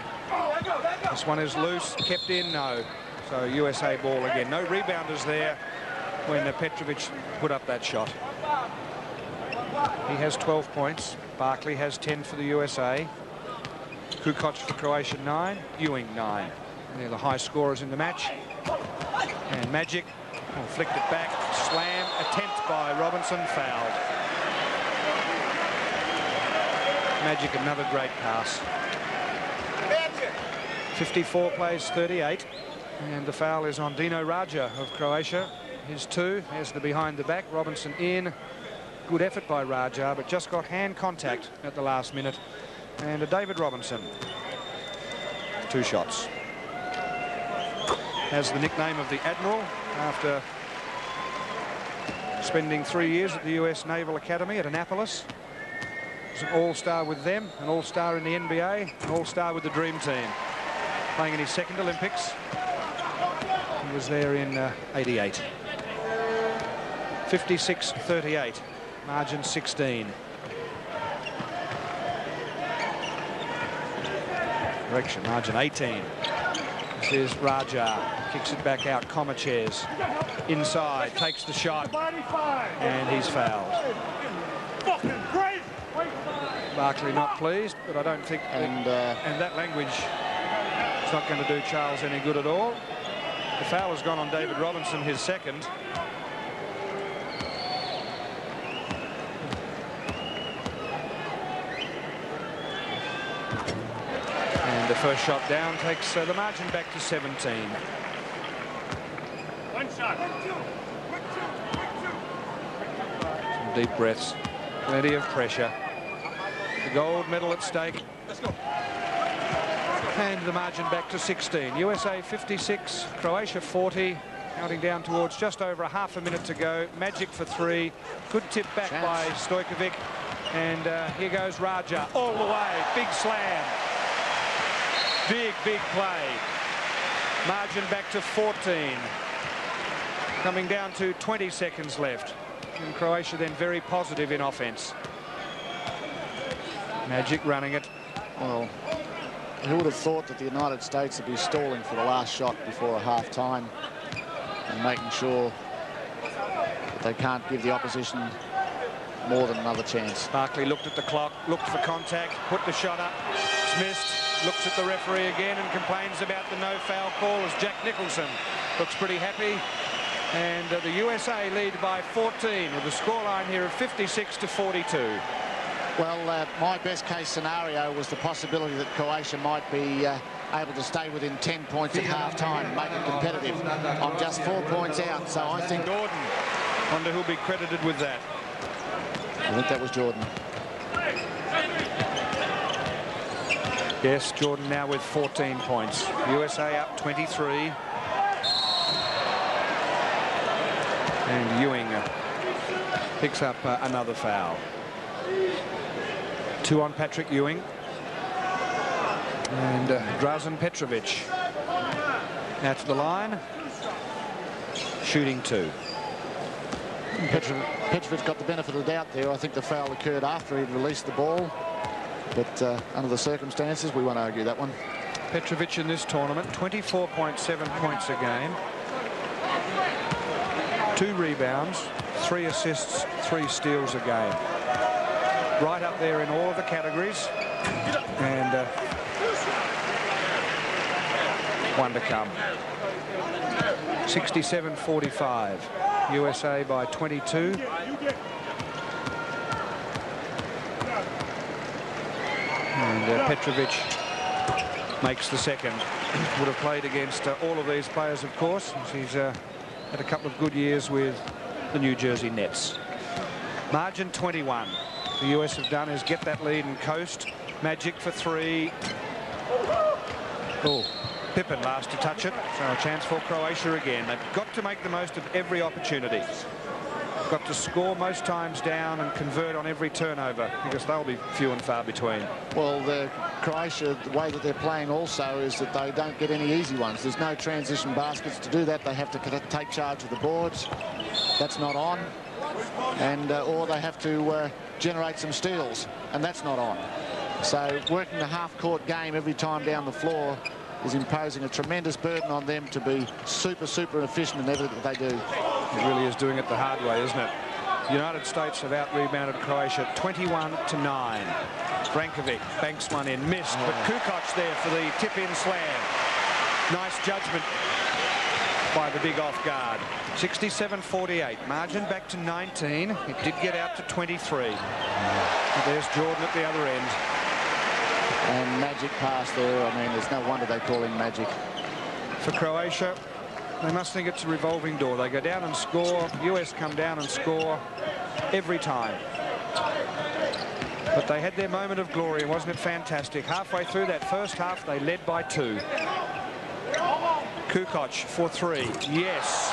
This one is loose, kept in, no. So USA ball again. No rebounders there. when Petrovic put up that shot. He has 12 points. Barkley has 10 for the USA. Kukoc for Croatia 9. Ewing 9. They're the high scorers in the match. And Magic flicked it back. Slam. Attempt by Robinson. Fouled. Magic, another great pass. 54 plays 38. And the foul is on Dino Raja of Croatia. His 2. There's the behind the back. Robinson in. Good effort by Raja, but just got hand contact at the last minute. And David Robinson. 2 shots. Has the nickname of the Admiral after spending 3 years at the US Naval Academy at Annapolis. Was an all-star with them, an all-star in the NBA, an all-star with the Dream Team. Playing in his second Olympics. He was there in 88. 56-38, margin 16. Correction, margin 18. This is Raja, kicks it back out. Comachez inside, takes the shot, and he's fouled. Barkley not pleased, but I don't think, and that language is not going to do Charles any good at all. The foul has gone on David Robinson, his second. And the first shot down takes the margin back to 17. One shot. Some deep breaths, plenty of pressure. The gold medal at stake. Let's go. And the margin back to 16. USA 56, Croatia 40. Counting down towards just over a half a minute to go. Magic for 3. Good tip back by Stojkovic. And here goes Raja all the way. Big slam. Big play. Margin back to 14. Coming down to 20 seconds left. And Croatia then very positive in offense. Magic running it. Well, who would have thought that the United States would be stalling for the last shot before a half-time and making sure that they can't give the opposition more than another chance. Barkley looked at the clock, looked for contact, put the shot up, it's missed, looks at the referee again and complains about the no foul call as Jack Nicholson looks pretty happy. And the USA lead by 14 with a scoreline here of 56-42. Well, my best case scenario was the possibility that Croatia might be able to stay within 10 points at half-time and make it competitive. I'm just 4 points out, so I think... Jordan, wonder who'll be credited with that. I think that was Jordan. Yes, Jordan now with 14 points. USA up 23. And Ewing picks up another foul. 2 on Patrick Ewing. And Drazen Petrovic out to the line. Shooting 2. Petrovic got the benefit of the doubt there. I think the foul occurred after he'd released the ball. But under the circumstances, we won't argue that one. Petrovic in this tournament, 24.7 points a game. 2 rebounds, 3 assists, 3 steals a game. Right up there in all of the categories. And one to come. 67-45. USA by 22. And Petrovic makes the second. Would have played against all of these players, of course. He's had a couple of good years with the New Jersey Nets. Margin 21. The US have done is get that lead and coast. Magic for 3. Oh, Pippen last to touch it. So a chance for Croatia again. They've got to make the most of every opportunity. Got to score most times down and convert on every turnover because they'll be few and far between. Well, Croatia, the way that they're playing also is that they don't get any easy ones. There's no transition baskets. To do that, they have to take charge of the boards. That's not on. And or they have to generate some steals, and that's not on. So working the half-court game every time down the floor is imposing a tremendous burden on them to be super efficient in everything that they do. It really is doing it the hard way, isn't it? The United States have out-rebounded Croatia 21-9. Brankovic banks one in, missed, but Kukoc there for the tip-in slam. Nice judgment by the big off guard. 67-48. Margin back to 19. It did get out to 23. But there's Jordan at the other end. And magic pass there. I mean, there's no wonder they call him magic. For Croatia, they must think it's a revolving door. They go down and score. US come down and score every time. But they had their moment of glory, wasn't it fantastic? Halfway through that first half, they led by 2. Kukoc for 3. Yes.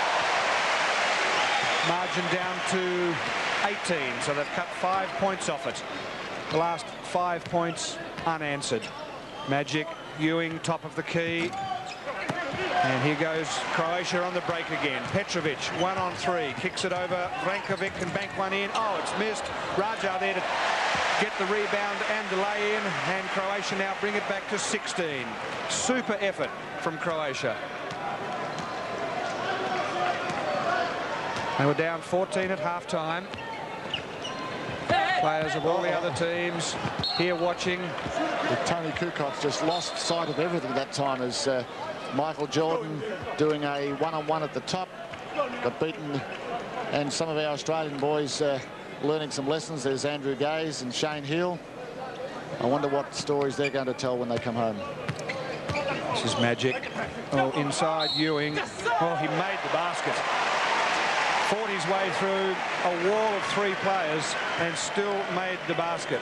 Margin down to 18, so they've cut 5 points off it. The last 5 points unanswered. Magic, Ewing, top of the key. And here goes Croatia on the break again. Petrovic, 1 on 3, kicks it over. Brankovic can bank one in. Oh, it's missed. Raja there to get the rebound and the lay-in. And Croatia now bring it back to 16. Super effort from Croatia. They were down 14 at half-time. Players of all the other teams here watching. Tony Kukoc just lost sight of everything that time as Michael Jordan doing a one-on-one at the top, got beaten, and some of our Australian boys learning some lessons. There's Andrew Gaze and Shane Hill. I wonder what stories they're going to tell when they come home. This is Magic. Oh, inside Ewing. Oh, he made the basket. Fought his way through a wall of 3 players and still made the basket.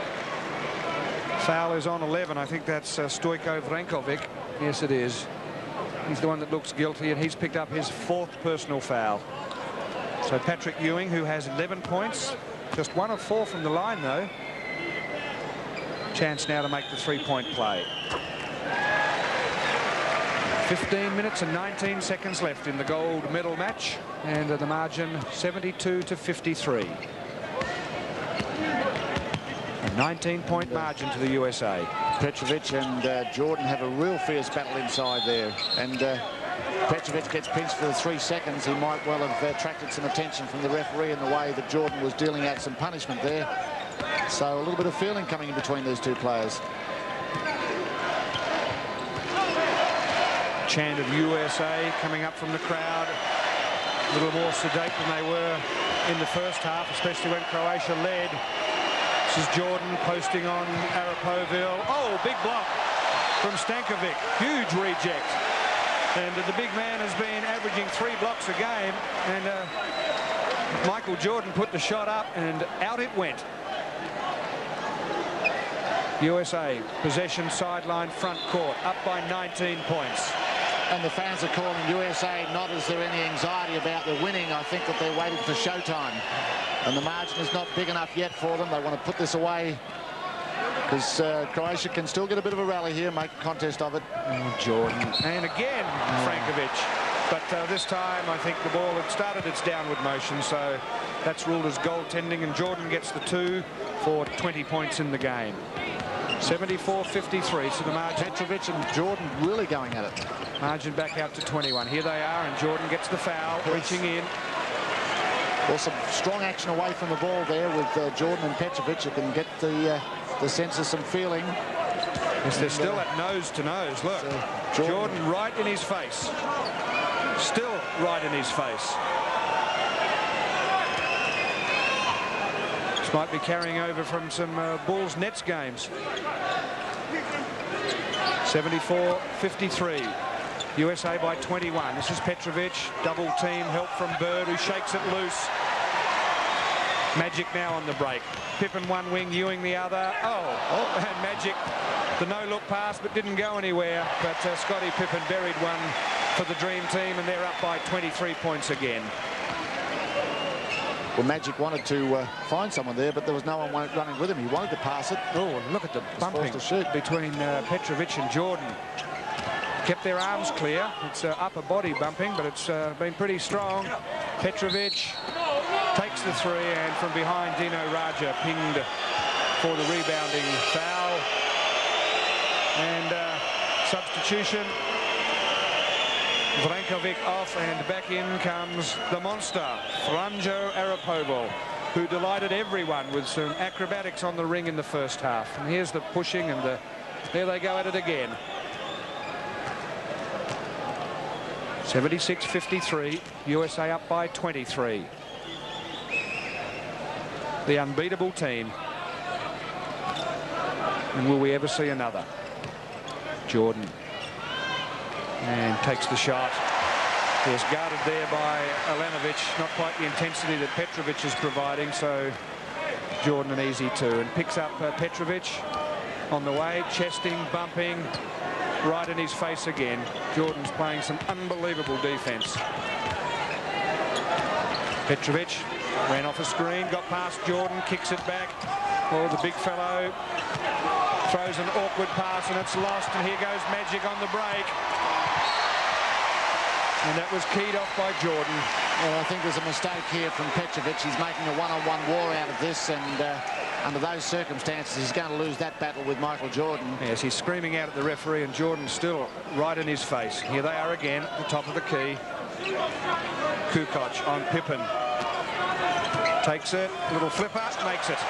Foul is on 11. I think that's Stojko Vrankovic. Yes, it is. He's the one that looks guilty, and he's picked up his 4th personal foul. So Patrick Ewing, who has 11 points, just 1 of 4 from the line, though. Chance now to make the 3-point play. 15 minutes and 19 seconds left in the gold medal match, and the margin 72-53. A 19-point margin to the USA. Petrovic and Jordan have a real fierce battle inside there, and Petrovic gets pinched for the 3 seconds. He might well have attracted some attention from the referee in the way that Jordan was dealing out some punishment there. So a little bit of feeling coming in between these 2 players. Chant of USA coming up from the crowd. A little more sedate than they were in the first half, especially when Croatia led. This is Jordan posting on Arapovil. Oh, big block from Stankovic. Huge reject. And the big man has been averaging 3 blocks a game. And Michael Jordan put the shot up and out it went. USA, possession, sideline, front court, up by 19 points. And the fans are calling USA not as there any anxiety about the winning. I think that they're waiting for showtime. And the margin is not big enough yet for them. They want to put this away because Croatia can still get a bit of a rally here, make a contest of it. Oh, Jordan. And again, Brankovic. But this time, I think the ball had started its downward motion, so that's ruled as goaltending, and Jordan gets the 2 for 20 points in the game. 74-53, so the margin. Petrovic and Jordan really going at it. Margin back out to 21. Here they are, and Jordan gets the foul, reaching in. Well, some strong action away from the ball there with Jordan and Petrovic. You can get the sense of some feeling. Yes, they're still at nose to nose. Look, Jordan right in his face. Still right in his face. This might be carrying over from some Bulls-Nets games. 74-53. USA by 21. This is Petrovic. Double team help from Bird, who shakes it loose. Magic now on the break. Pippen one wing, Ewing the other. Oh, and Magic, the no-look pass, but didn't go anywhere. But Scottie Pippen buried one for the Dream Team, and they're up by 23 points again. Well, Magic wanted to find someone there, but there was no one running with him. He wanted to pass it. Oh, look at the bumping between Petrovic and Jordan. Kept their arms clear. It's upper body bumping, but it's been pretty strong. Petrovic takes the 3, and from behind, Dino Raja pinged for the rebounding foul. And substitution. Vrankovic off, and back in comes the monster, Franjo Arapovel, who delighted everyone with some acrobatics on the ring in the first half. And here's the pushing, and there they go at it again. 76-53, USA up by 23. The unbeatable team. And will we ever see another? Jordan. And takes the shot. Is guarded there by Alanovic. Not quite the intensity that Petrovic is providing, so Jordan an easy two. And picks up Petrovic on the way, chesting, bumping, right in his face again. Jordan's playing some unbelievable defense. Petrovic ran off a screen, got past Jordan, kicks it back. Oh, the big fellow throws an awkward pass, and it's lost, and here goes Magic on the break. And that was keyed off by Jordan. Well, I think there's a mistake here from Petrovic. He's making a one-on-one war out of this, and under those circumstances, he's going to lose that battle with Michael Jordan. Yes, he's screaming out at the referee, and Jordan's still right in his face. Here they are again at the top of the key. Kukoc on Pippen. Takes it, little flipper, makes it.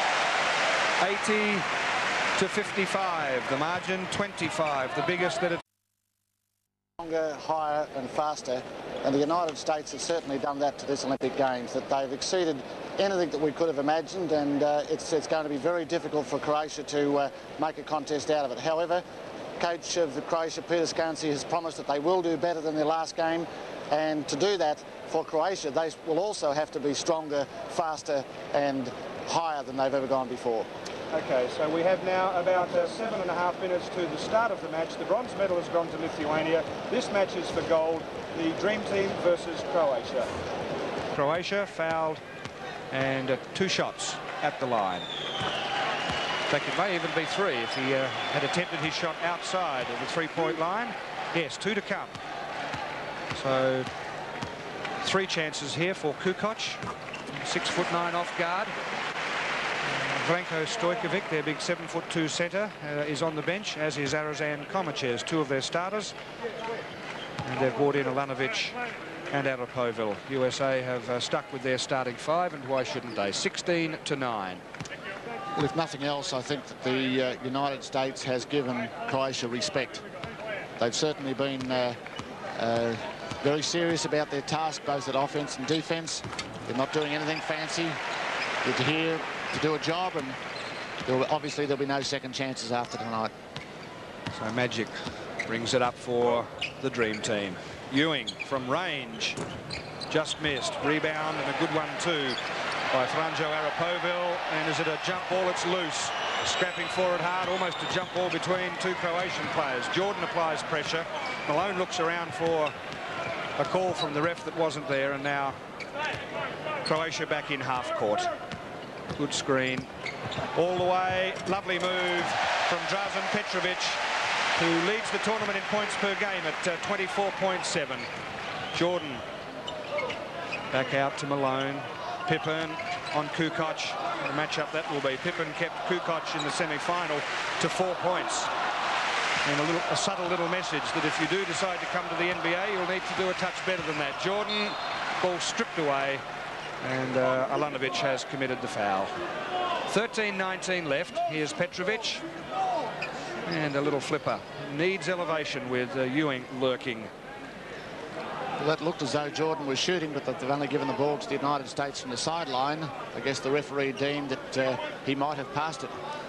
80-55, the margin 25, the biggest that it's Stronger, higher and faster, and the United States have certainly done that to this Olympic Games, that they've exceeded anything that we could have imagined, and it's going to be very difficult for Croatia to make a contest out of it. However, coach of Croatia, Peter Skansi, has promised that they will do better than their last game, and to do that for Croatia, they will also have to be stronger, faster and higher than they've ever gone before. Okay, so we have now about 7.5 minutes to the start of the match. The bronze medal has gone to Lithuania. This match is for gold, the Dream Team versus Croatia. Croatia fouled, and 2 shots at the line. In fact, it may even be 3 if he had attempted his shot outside of the 3-point line. Yes, 2 to come. So 3 chances here for Kukoc, 6'9" off guard. Vranko Stojkovic, their big 7'2" centre, is on the bench, as is Arazan Komachez, 2 of their starters. And they've brought in Alanovic and Arapovel. USA have stuck with their starting 5, and why shouldn't they? 16-9. Well, if nothing else, I think that the United States has given Croatia respect. They've certainly been very serious about their task, both at offense and defense. They're not doing anything fancy. They're here to do a job, and obviously there'll be no second chances after tonight. So Magic brings it up for the Dream Team. Ewing from range, just missed. Rebound, and a good one too by Franjo Arapovel. And is it a jump ball? It's loose. Scrapping for it hard, almost a jump ball between 2 Croatian players. Jordan applies pressure. Malone looks around for a call from the ref that wasn't there, and now Croatia back in half court. Good screen all the way. Lovely move from Drazen Petrovic, who leads the tournament in points per game at 24.7. Jordan back out to Malone. Pippen on Kukoc. The matchup that will be. Pippen kept Kukoc in the semi-final to 4 points. And a subtle little message that if you do decide to come to the NBA, you'll need to do a touch better than that. Jordan, ball stripped away, and Alanovic has committed the foul. 13-19 left. Here's Petrovic. And a little flipper. Needs elevation with Ewing lurking. Well, that looked as though Jordan was shooting, but they've only given the ball to the United States from the sideline. I guess the referee deemed that he might have passed it.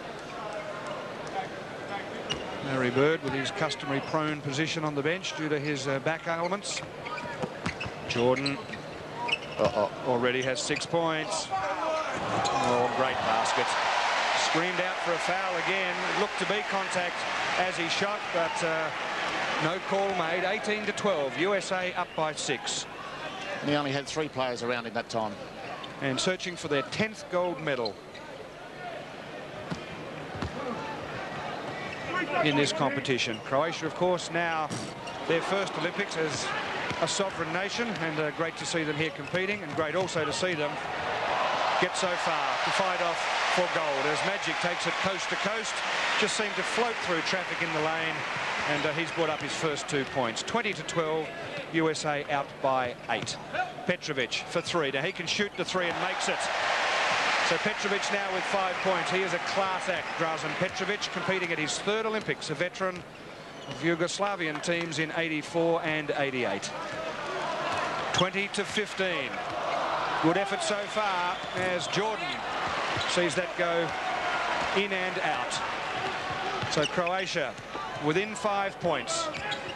Larry Bird with his customary prone position on the bench due to his back ailments. Jordan already has 6 points. Oh, great basket. Screamed out for a foul again. It looked to be contact as he shot, but no call made. 18-12. USA up by 6. And he only had 3 players around him that time. And searching for their 10th gold medal in this competition. Croatia, of course, now their first Olympics as a sovereign nation, and great to see them here competing, and great also to see them get so far to fight off for gold as Magic takes it coast to coast. just seemed to float through traffic in the lane, and he's brought up his first 2 points. 20-12, USA out by 8. Petrovic for 3. Now he can shoot the 3 and makes it. So Petrovic now with 5 points. He is a class act, Drazen Petrovic, competing at his 3rd Olympics, a veteran of Yugoslavian teams in 84 and 88. 20-15. Good effort so far as Jordan sees that go in and out. So Croatia within 5 points.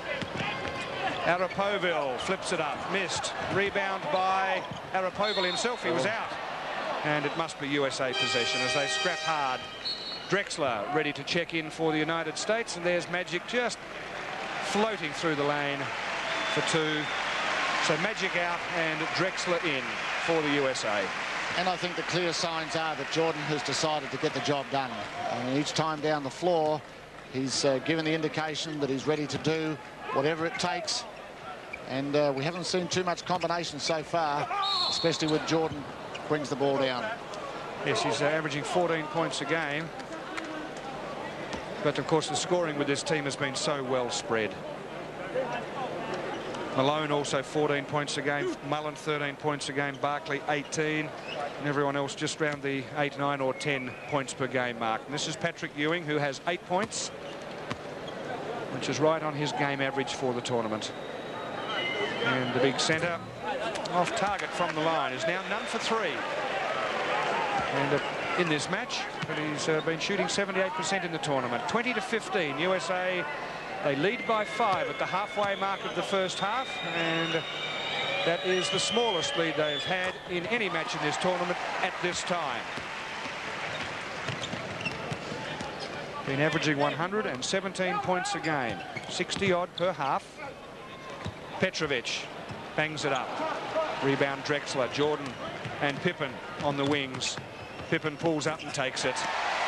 Arapovil flips it up, missed. Rebound by Arapovil himself, he was out. And it must be USA possession as they scrap hard. Drexler ready to check in for the United States, and there's Magic just floating through the lane for 2. So Magic out and Drexler in for the USA. And I think the clear signs are that Jordan has decided to get the job done. I mean, each time down the floor, he's given the indication that he's ready to do whatever it takes. And we haven't seen too much combination so far, especially with Jordan brings the ball down. Yes, he's averaging 14 points a game. But, of course, the scoring with this team has been so well spread. Malone also 14 points a game. Mullen 13 points a game. Barkley 18. And everyone else just around the 8, 9 or 10 points per game mark. And this is Patrick Ewing, who has 8 points, which is right on his game average for the tournament. And the big centre off target from the line is now none for 3. And in this match, but he's been shooting 78% in the tournament. 20-15, USA. They lead by 5 at the halfway mark of the first half, and that is the smallest lead they've had in any match in this tournament at this time. Been averaging 117 points a game, 60-odd per half. Petrovic bangs it up. Rebound Drexler, Jordan and Pippen on the wings. Pippen pulls up and takes it.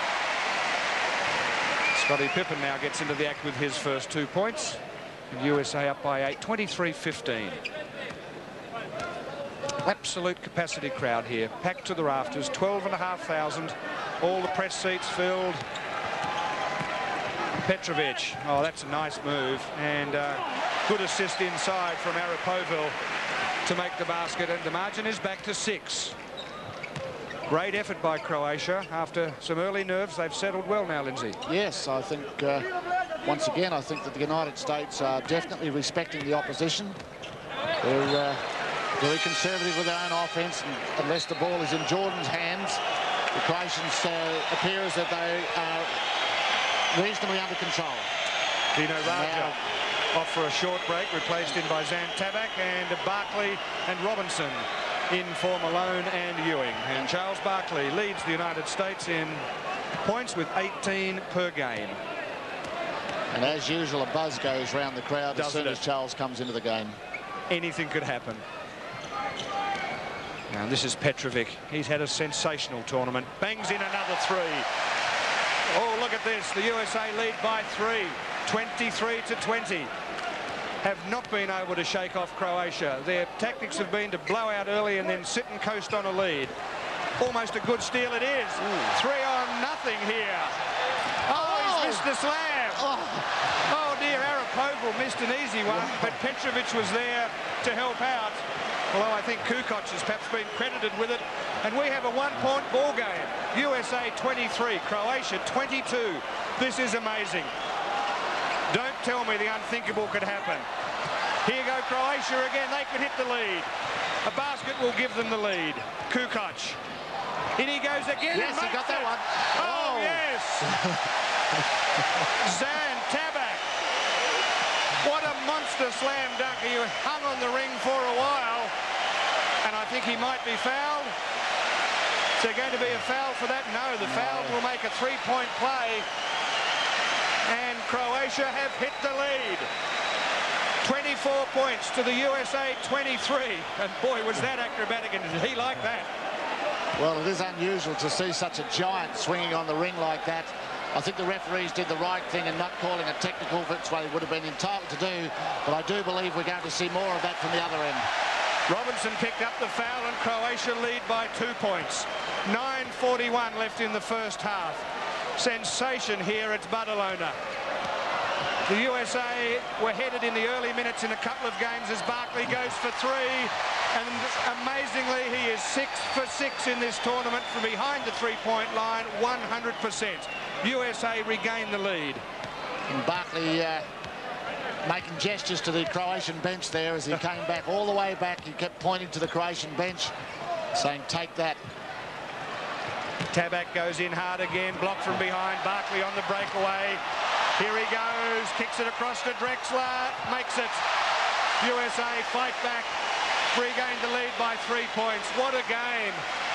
Scottie Pippen now gets into the act with his first 2 points. And USA up by 8, 23-15. Absolute capacity crowd here, packed to the rafters, 12,500. All the press seats filled. Petrovic, oh, that's a nice move, and good assist inside from Arapovil to make the basket, and the margin is back to 6. Great effort by Croatia. After some early nerves, they've settled well now, Lindsay. Yes, I think, once again, I think that the United States are definitely respecting the opposition. They're very conservative with their own offence, and unless the ball is in Jordan's hands, the Croatians appear as that they are reasonably under control. Dino Raja off for a short break, replaced in by Zan Tabak, and Barkley and Robinson in for Malone and Ewing. And Charles Barkley leads the United States in points with 18 per game. And as usual, a buzz goes around the crowd as soon as Charles comes into the game. Anything could happen. Now this is Petrovic. He's had a sensational tournament. Bangs in another 3. Oh, look at this. The USA lead by 3. 23-20. Have not been able to shake off Croatia. Their tactics have been to blow out early and then sit and coast on a lead. Almost a good steal it is. 3-0 here. Oh, he's missed the slam. Oh dear, Arapovil missed an easy one, but Petrovic was there to help out. Although I think Kukoc has perhaps been credited with it. And we have a 1-point ball game. USA 23, Croatia 22. This is amazing. Don't tell me the unthinkable could happen. Here go Croatia again. They could hit the lead. A basket will give them the lead. Kukoc. In he goes again. Yes, he got that one. Oh, yes. Zan Tabak. What a monster slam dunk. He hung on the ring for a while. And I think he might be fouled. Is there going to be a foul for that? No, the foul will make a 3-point play. And Croatia have hit the lead. 24 points to the USA 23. And boy, was that acrobatic, and did he like that? Well, it is unusual to see such a giant swinging on the ring like that. I think the referees did the right thing in not calling a technical, which they would have been entitled to do. But I do believe we're going to see more of that from the other end. Robinson picked up the foul, and Croatia lead by 2 points. 9:41 left in the first half. sensation here at Badalona. The USA were headed in the early minutes in a couple of games as Barkley goes for three, and amazingly he is 6 for 6 in this tournament from behind the three-point line, 100%. USA regain the lead. And Barkley making gestures to the Croatian bench there as he came back all the way back. He kept pointing to the Croatian bench, saying, take that. Tabak goes in hard again, blocked from behind. Barkley on the breakaway. Here he goes, kicks it across to Drexler, makes it. USA fight back, regained the lead by 3 points. What a game.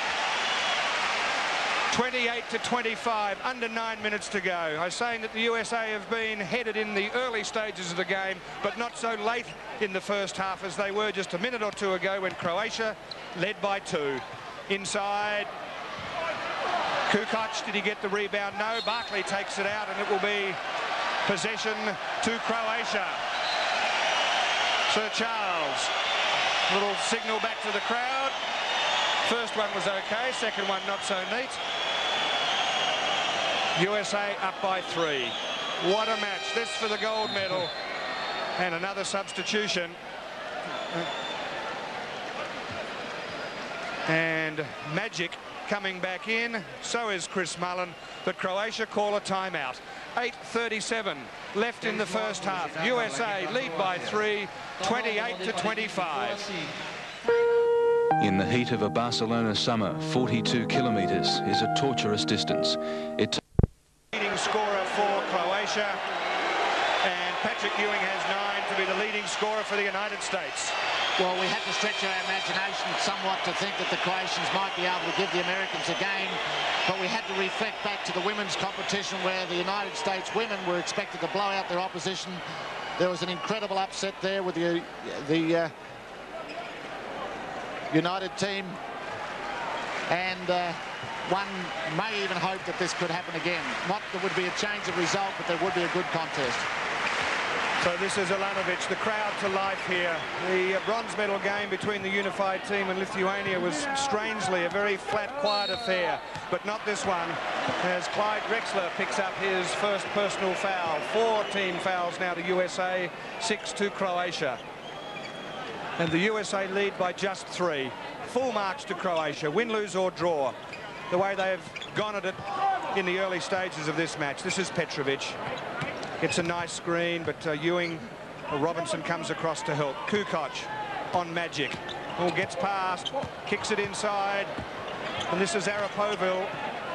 28-25, under 9 minutes to go. I was saying that the USA have been headed in the early stages of the game, but not so late in the first half as they were just a minute or two ago when Croatia led by 2. Inside, Kukoc, did he get the rebound? No, Barkley takes it out and it will be possession to Croatia. Sir Charles, little signal back to the crowd. First one was okay, second one not so neat. USA up by 3. What a match. This for the gold medal. And another substitution. And Magic coming back in. So is Chris Mullen. But Croatia call a timeout. 8:37 left in the first half. USA lead by 3, 28-25. In the heat of a Barcelona summer, 42 kilometres is a torturous distance. It's leading scorer for Croatia, and Patrick Ewing has 9 to be the leading scorer for the United States. Well, we had to stretch our imagination somewhat to think that the Croatians might be able to give the Americans a game, but we had to reflect back to the women's competition where the United States women were expected to blow out their opposition. There was an incredible upset there with the United team, and one may even hope that this could happen again. Not that would be a change of result, but there would be a good contest. So this is Alanovic, the crowd to life here. The bronze medal game between the unified team and Lithuania was strangely a very flat, quiet affair, but not this one, as Clyde Drexler picks up his first personal foul. 4 team fouls now to USA, 6 to Croatia. And the USA lead by just 3. Full marks to Croatia, win, lose or draw. The way they've gone at it in the early stages of this match. This is Petrovic. It's a nice screen, but Robinson comes across to help. Kukoc on Magic. Who gets past, kicks it inside. And this is Arapovil.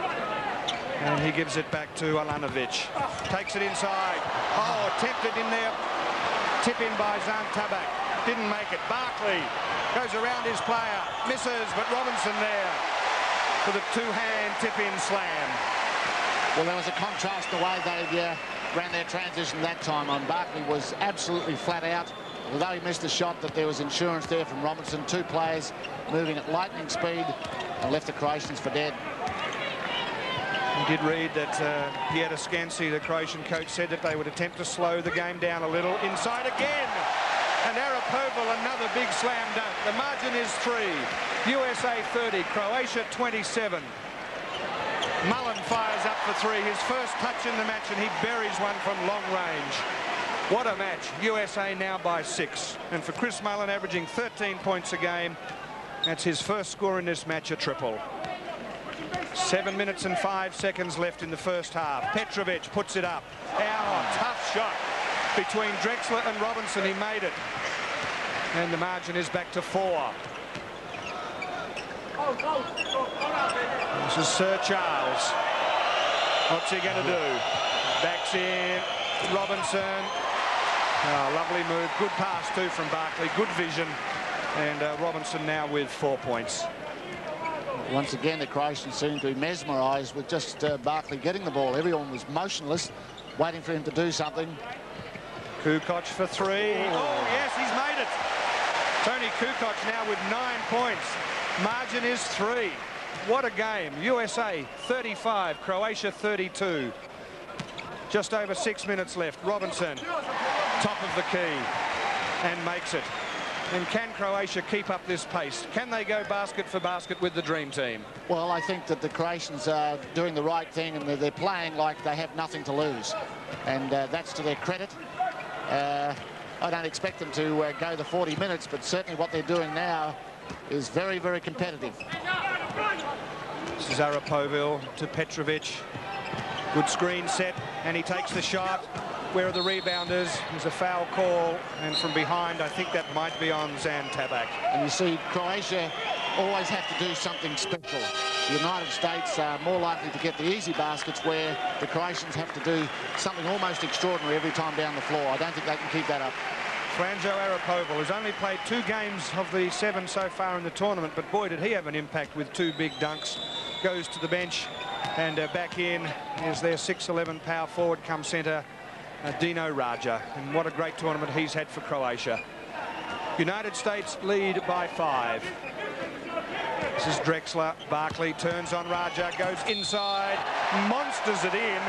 And he gives it back to Alanovic. Takes it inside. Oh, attempted in there. Tip in by Zan Tabak. Didn't make it. Barkley goes around his player. Misses, but Robinson there for the two-hand tip-in slam. Well, there was a contrast the way they ran their transition that time on. Barkley was absolutely flat out. Although he missed the shot, that there was insurance there from Robinson. 2 players moving at lightning speed and left the Croatians for dead. We did read that Petar Skansi, the Croatian coach, said that they would attempt to slow the game down a little. Inside again. And Arapovil, another big slam dunk. The margin is 3. USA 30, Croatia 27. Mullen fires up for 3, his first touch in the match, and he buries one from long range. What a match. USA now by 6. And for Chris Mullen, averaging 13 points a game, that's his first score in this match, a triple. 7 minutes and 5 seconds left in the first half. Petrovic puts it up. Tough shot between Drexler and Robinson. He made it. And the margin is back to 4. This is Sir Charles. What's he going to do? Backs in. Robinson. Oh, lovely move. Good pass too from Barkley. Good vision. And Robinson now with 4 points. Once again, the Croatians seemed to be mesmerised with just Barkley getting the ball. Everyone was motionless, waiting for him to do something. Kukoc for 3. Oh, yes, he's made it. Tony Kukoc now with 9 points. Margin is 3. What a game. USA 35, Croatia 32. Just over 6 minutes left. Robinson, top of the key, and makes it. And can Croatia keep up this pace? Can they go basket for basket with the Dream Team? Well, I think that the Croatians are doing the right thing, and they're playing like they have nothing to lose. And that's to their credit. I don't expect them to go the 40 minutes, but certainly what they're doing now is very, very competitive. This is Arapovil to Petrovic. Good screen set, and he takes the shot. Where are the rebounders? There's a foul call, and from behind, I think that might be on Zan Tabak. And you see, Croatia always have to do something special. The United States are more likely to get the easy baskets, where the Croatians have to do something almost extraordinary every time down the floor. I don't think they can keep that up. Franjo Arapovil has only played 2 games of the 7 so far in the tournament, but boy, did he have an impact with 2 big dunks. Goes to the bench, and back in is their 6'11" power forward come centre, Dino Raja. And what a great tournament he's had for Croatia. United States lead by 5. This is Drexler. Barkley turns on Raja, goes inside, monsters it in.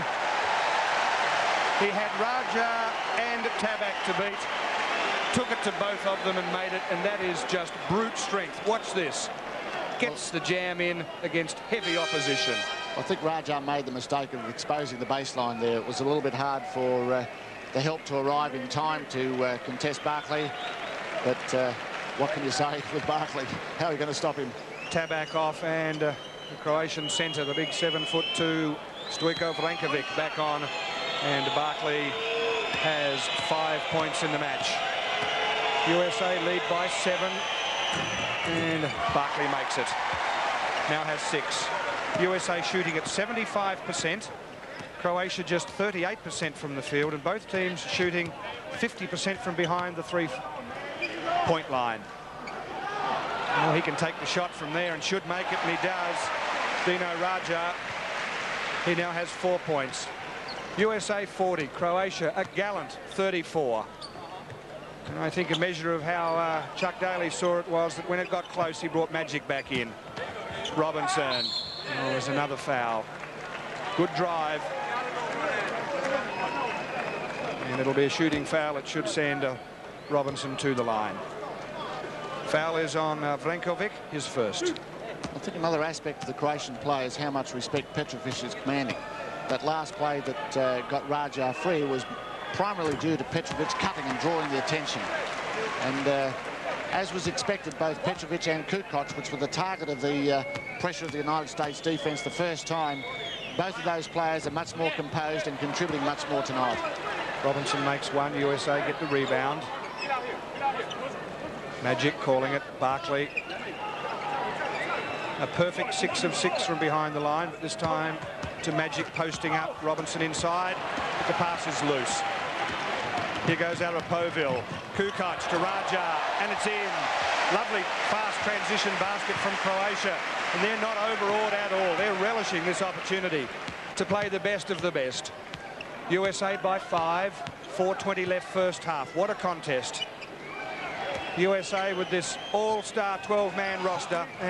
He had Raja and Tabak to beat. Took it to both of them and made it, and that is just brute strength. Watch this. Gets the jam in against heavy opposition. I think Raja made the mistake of exposing the baseline there. It was a little bit hard for the help to arrive in time to contest Barkley. But what can you say with Barkley? How are you going to stop him? Tabak off, and the Croatian centre, the big 7'2", Stojko Vrankovic back on, and Barkley has 5 points in the match. USA lead by 7, and Barkley makes it. Now has 6. USA shooting at 75%. Croatia just 38% from the field, and both teams shooting 50% from behind the 3-point line. Well, he can take the shot from there and should make it, and he does. Dino Raja, he now has 4 points. USA 40, Croatia a gallant 34. And I think a measure of how Chuck Daly saw it was that when it got close, he brought Magic back in. Robinson. Oh, there's another foul. Good drive. And it'll be a shooting foul. It should send Robinson to the line. Foul is on Vrankovic, his first. I think another aspect of the Croatian play is how much respect Petrovic is commanding. That last play that got Raja free was primarily due to Petrovic cutting and drawing the attention. And as was expected, both Petrovic and Kukoc, which were the target of the pressure of the United States defence the first time, both of those players are much more composed and contributing much more tonight. Robinson makes 1, USA get the rebound. Magic calling it, Barkley. A perfect 6 of 6 from behind the line, but this time to Magic posting up, Robinson inside, but the pass is loose. Here goes Arapovil, Kukoc to Raja, and it's in. Lovely fast transition basket from Croatia, and they're not overawed at all. They're relishing this opportunity to play the best of the best. USA by 5, 4:20 left first half. What a contest. USA with this all-star 12-man roster.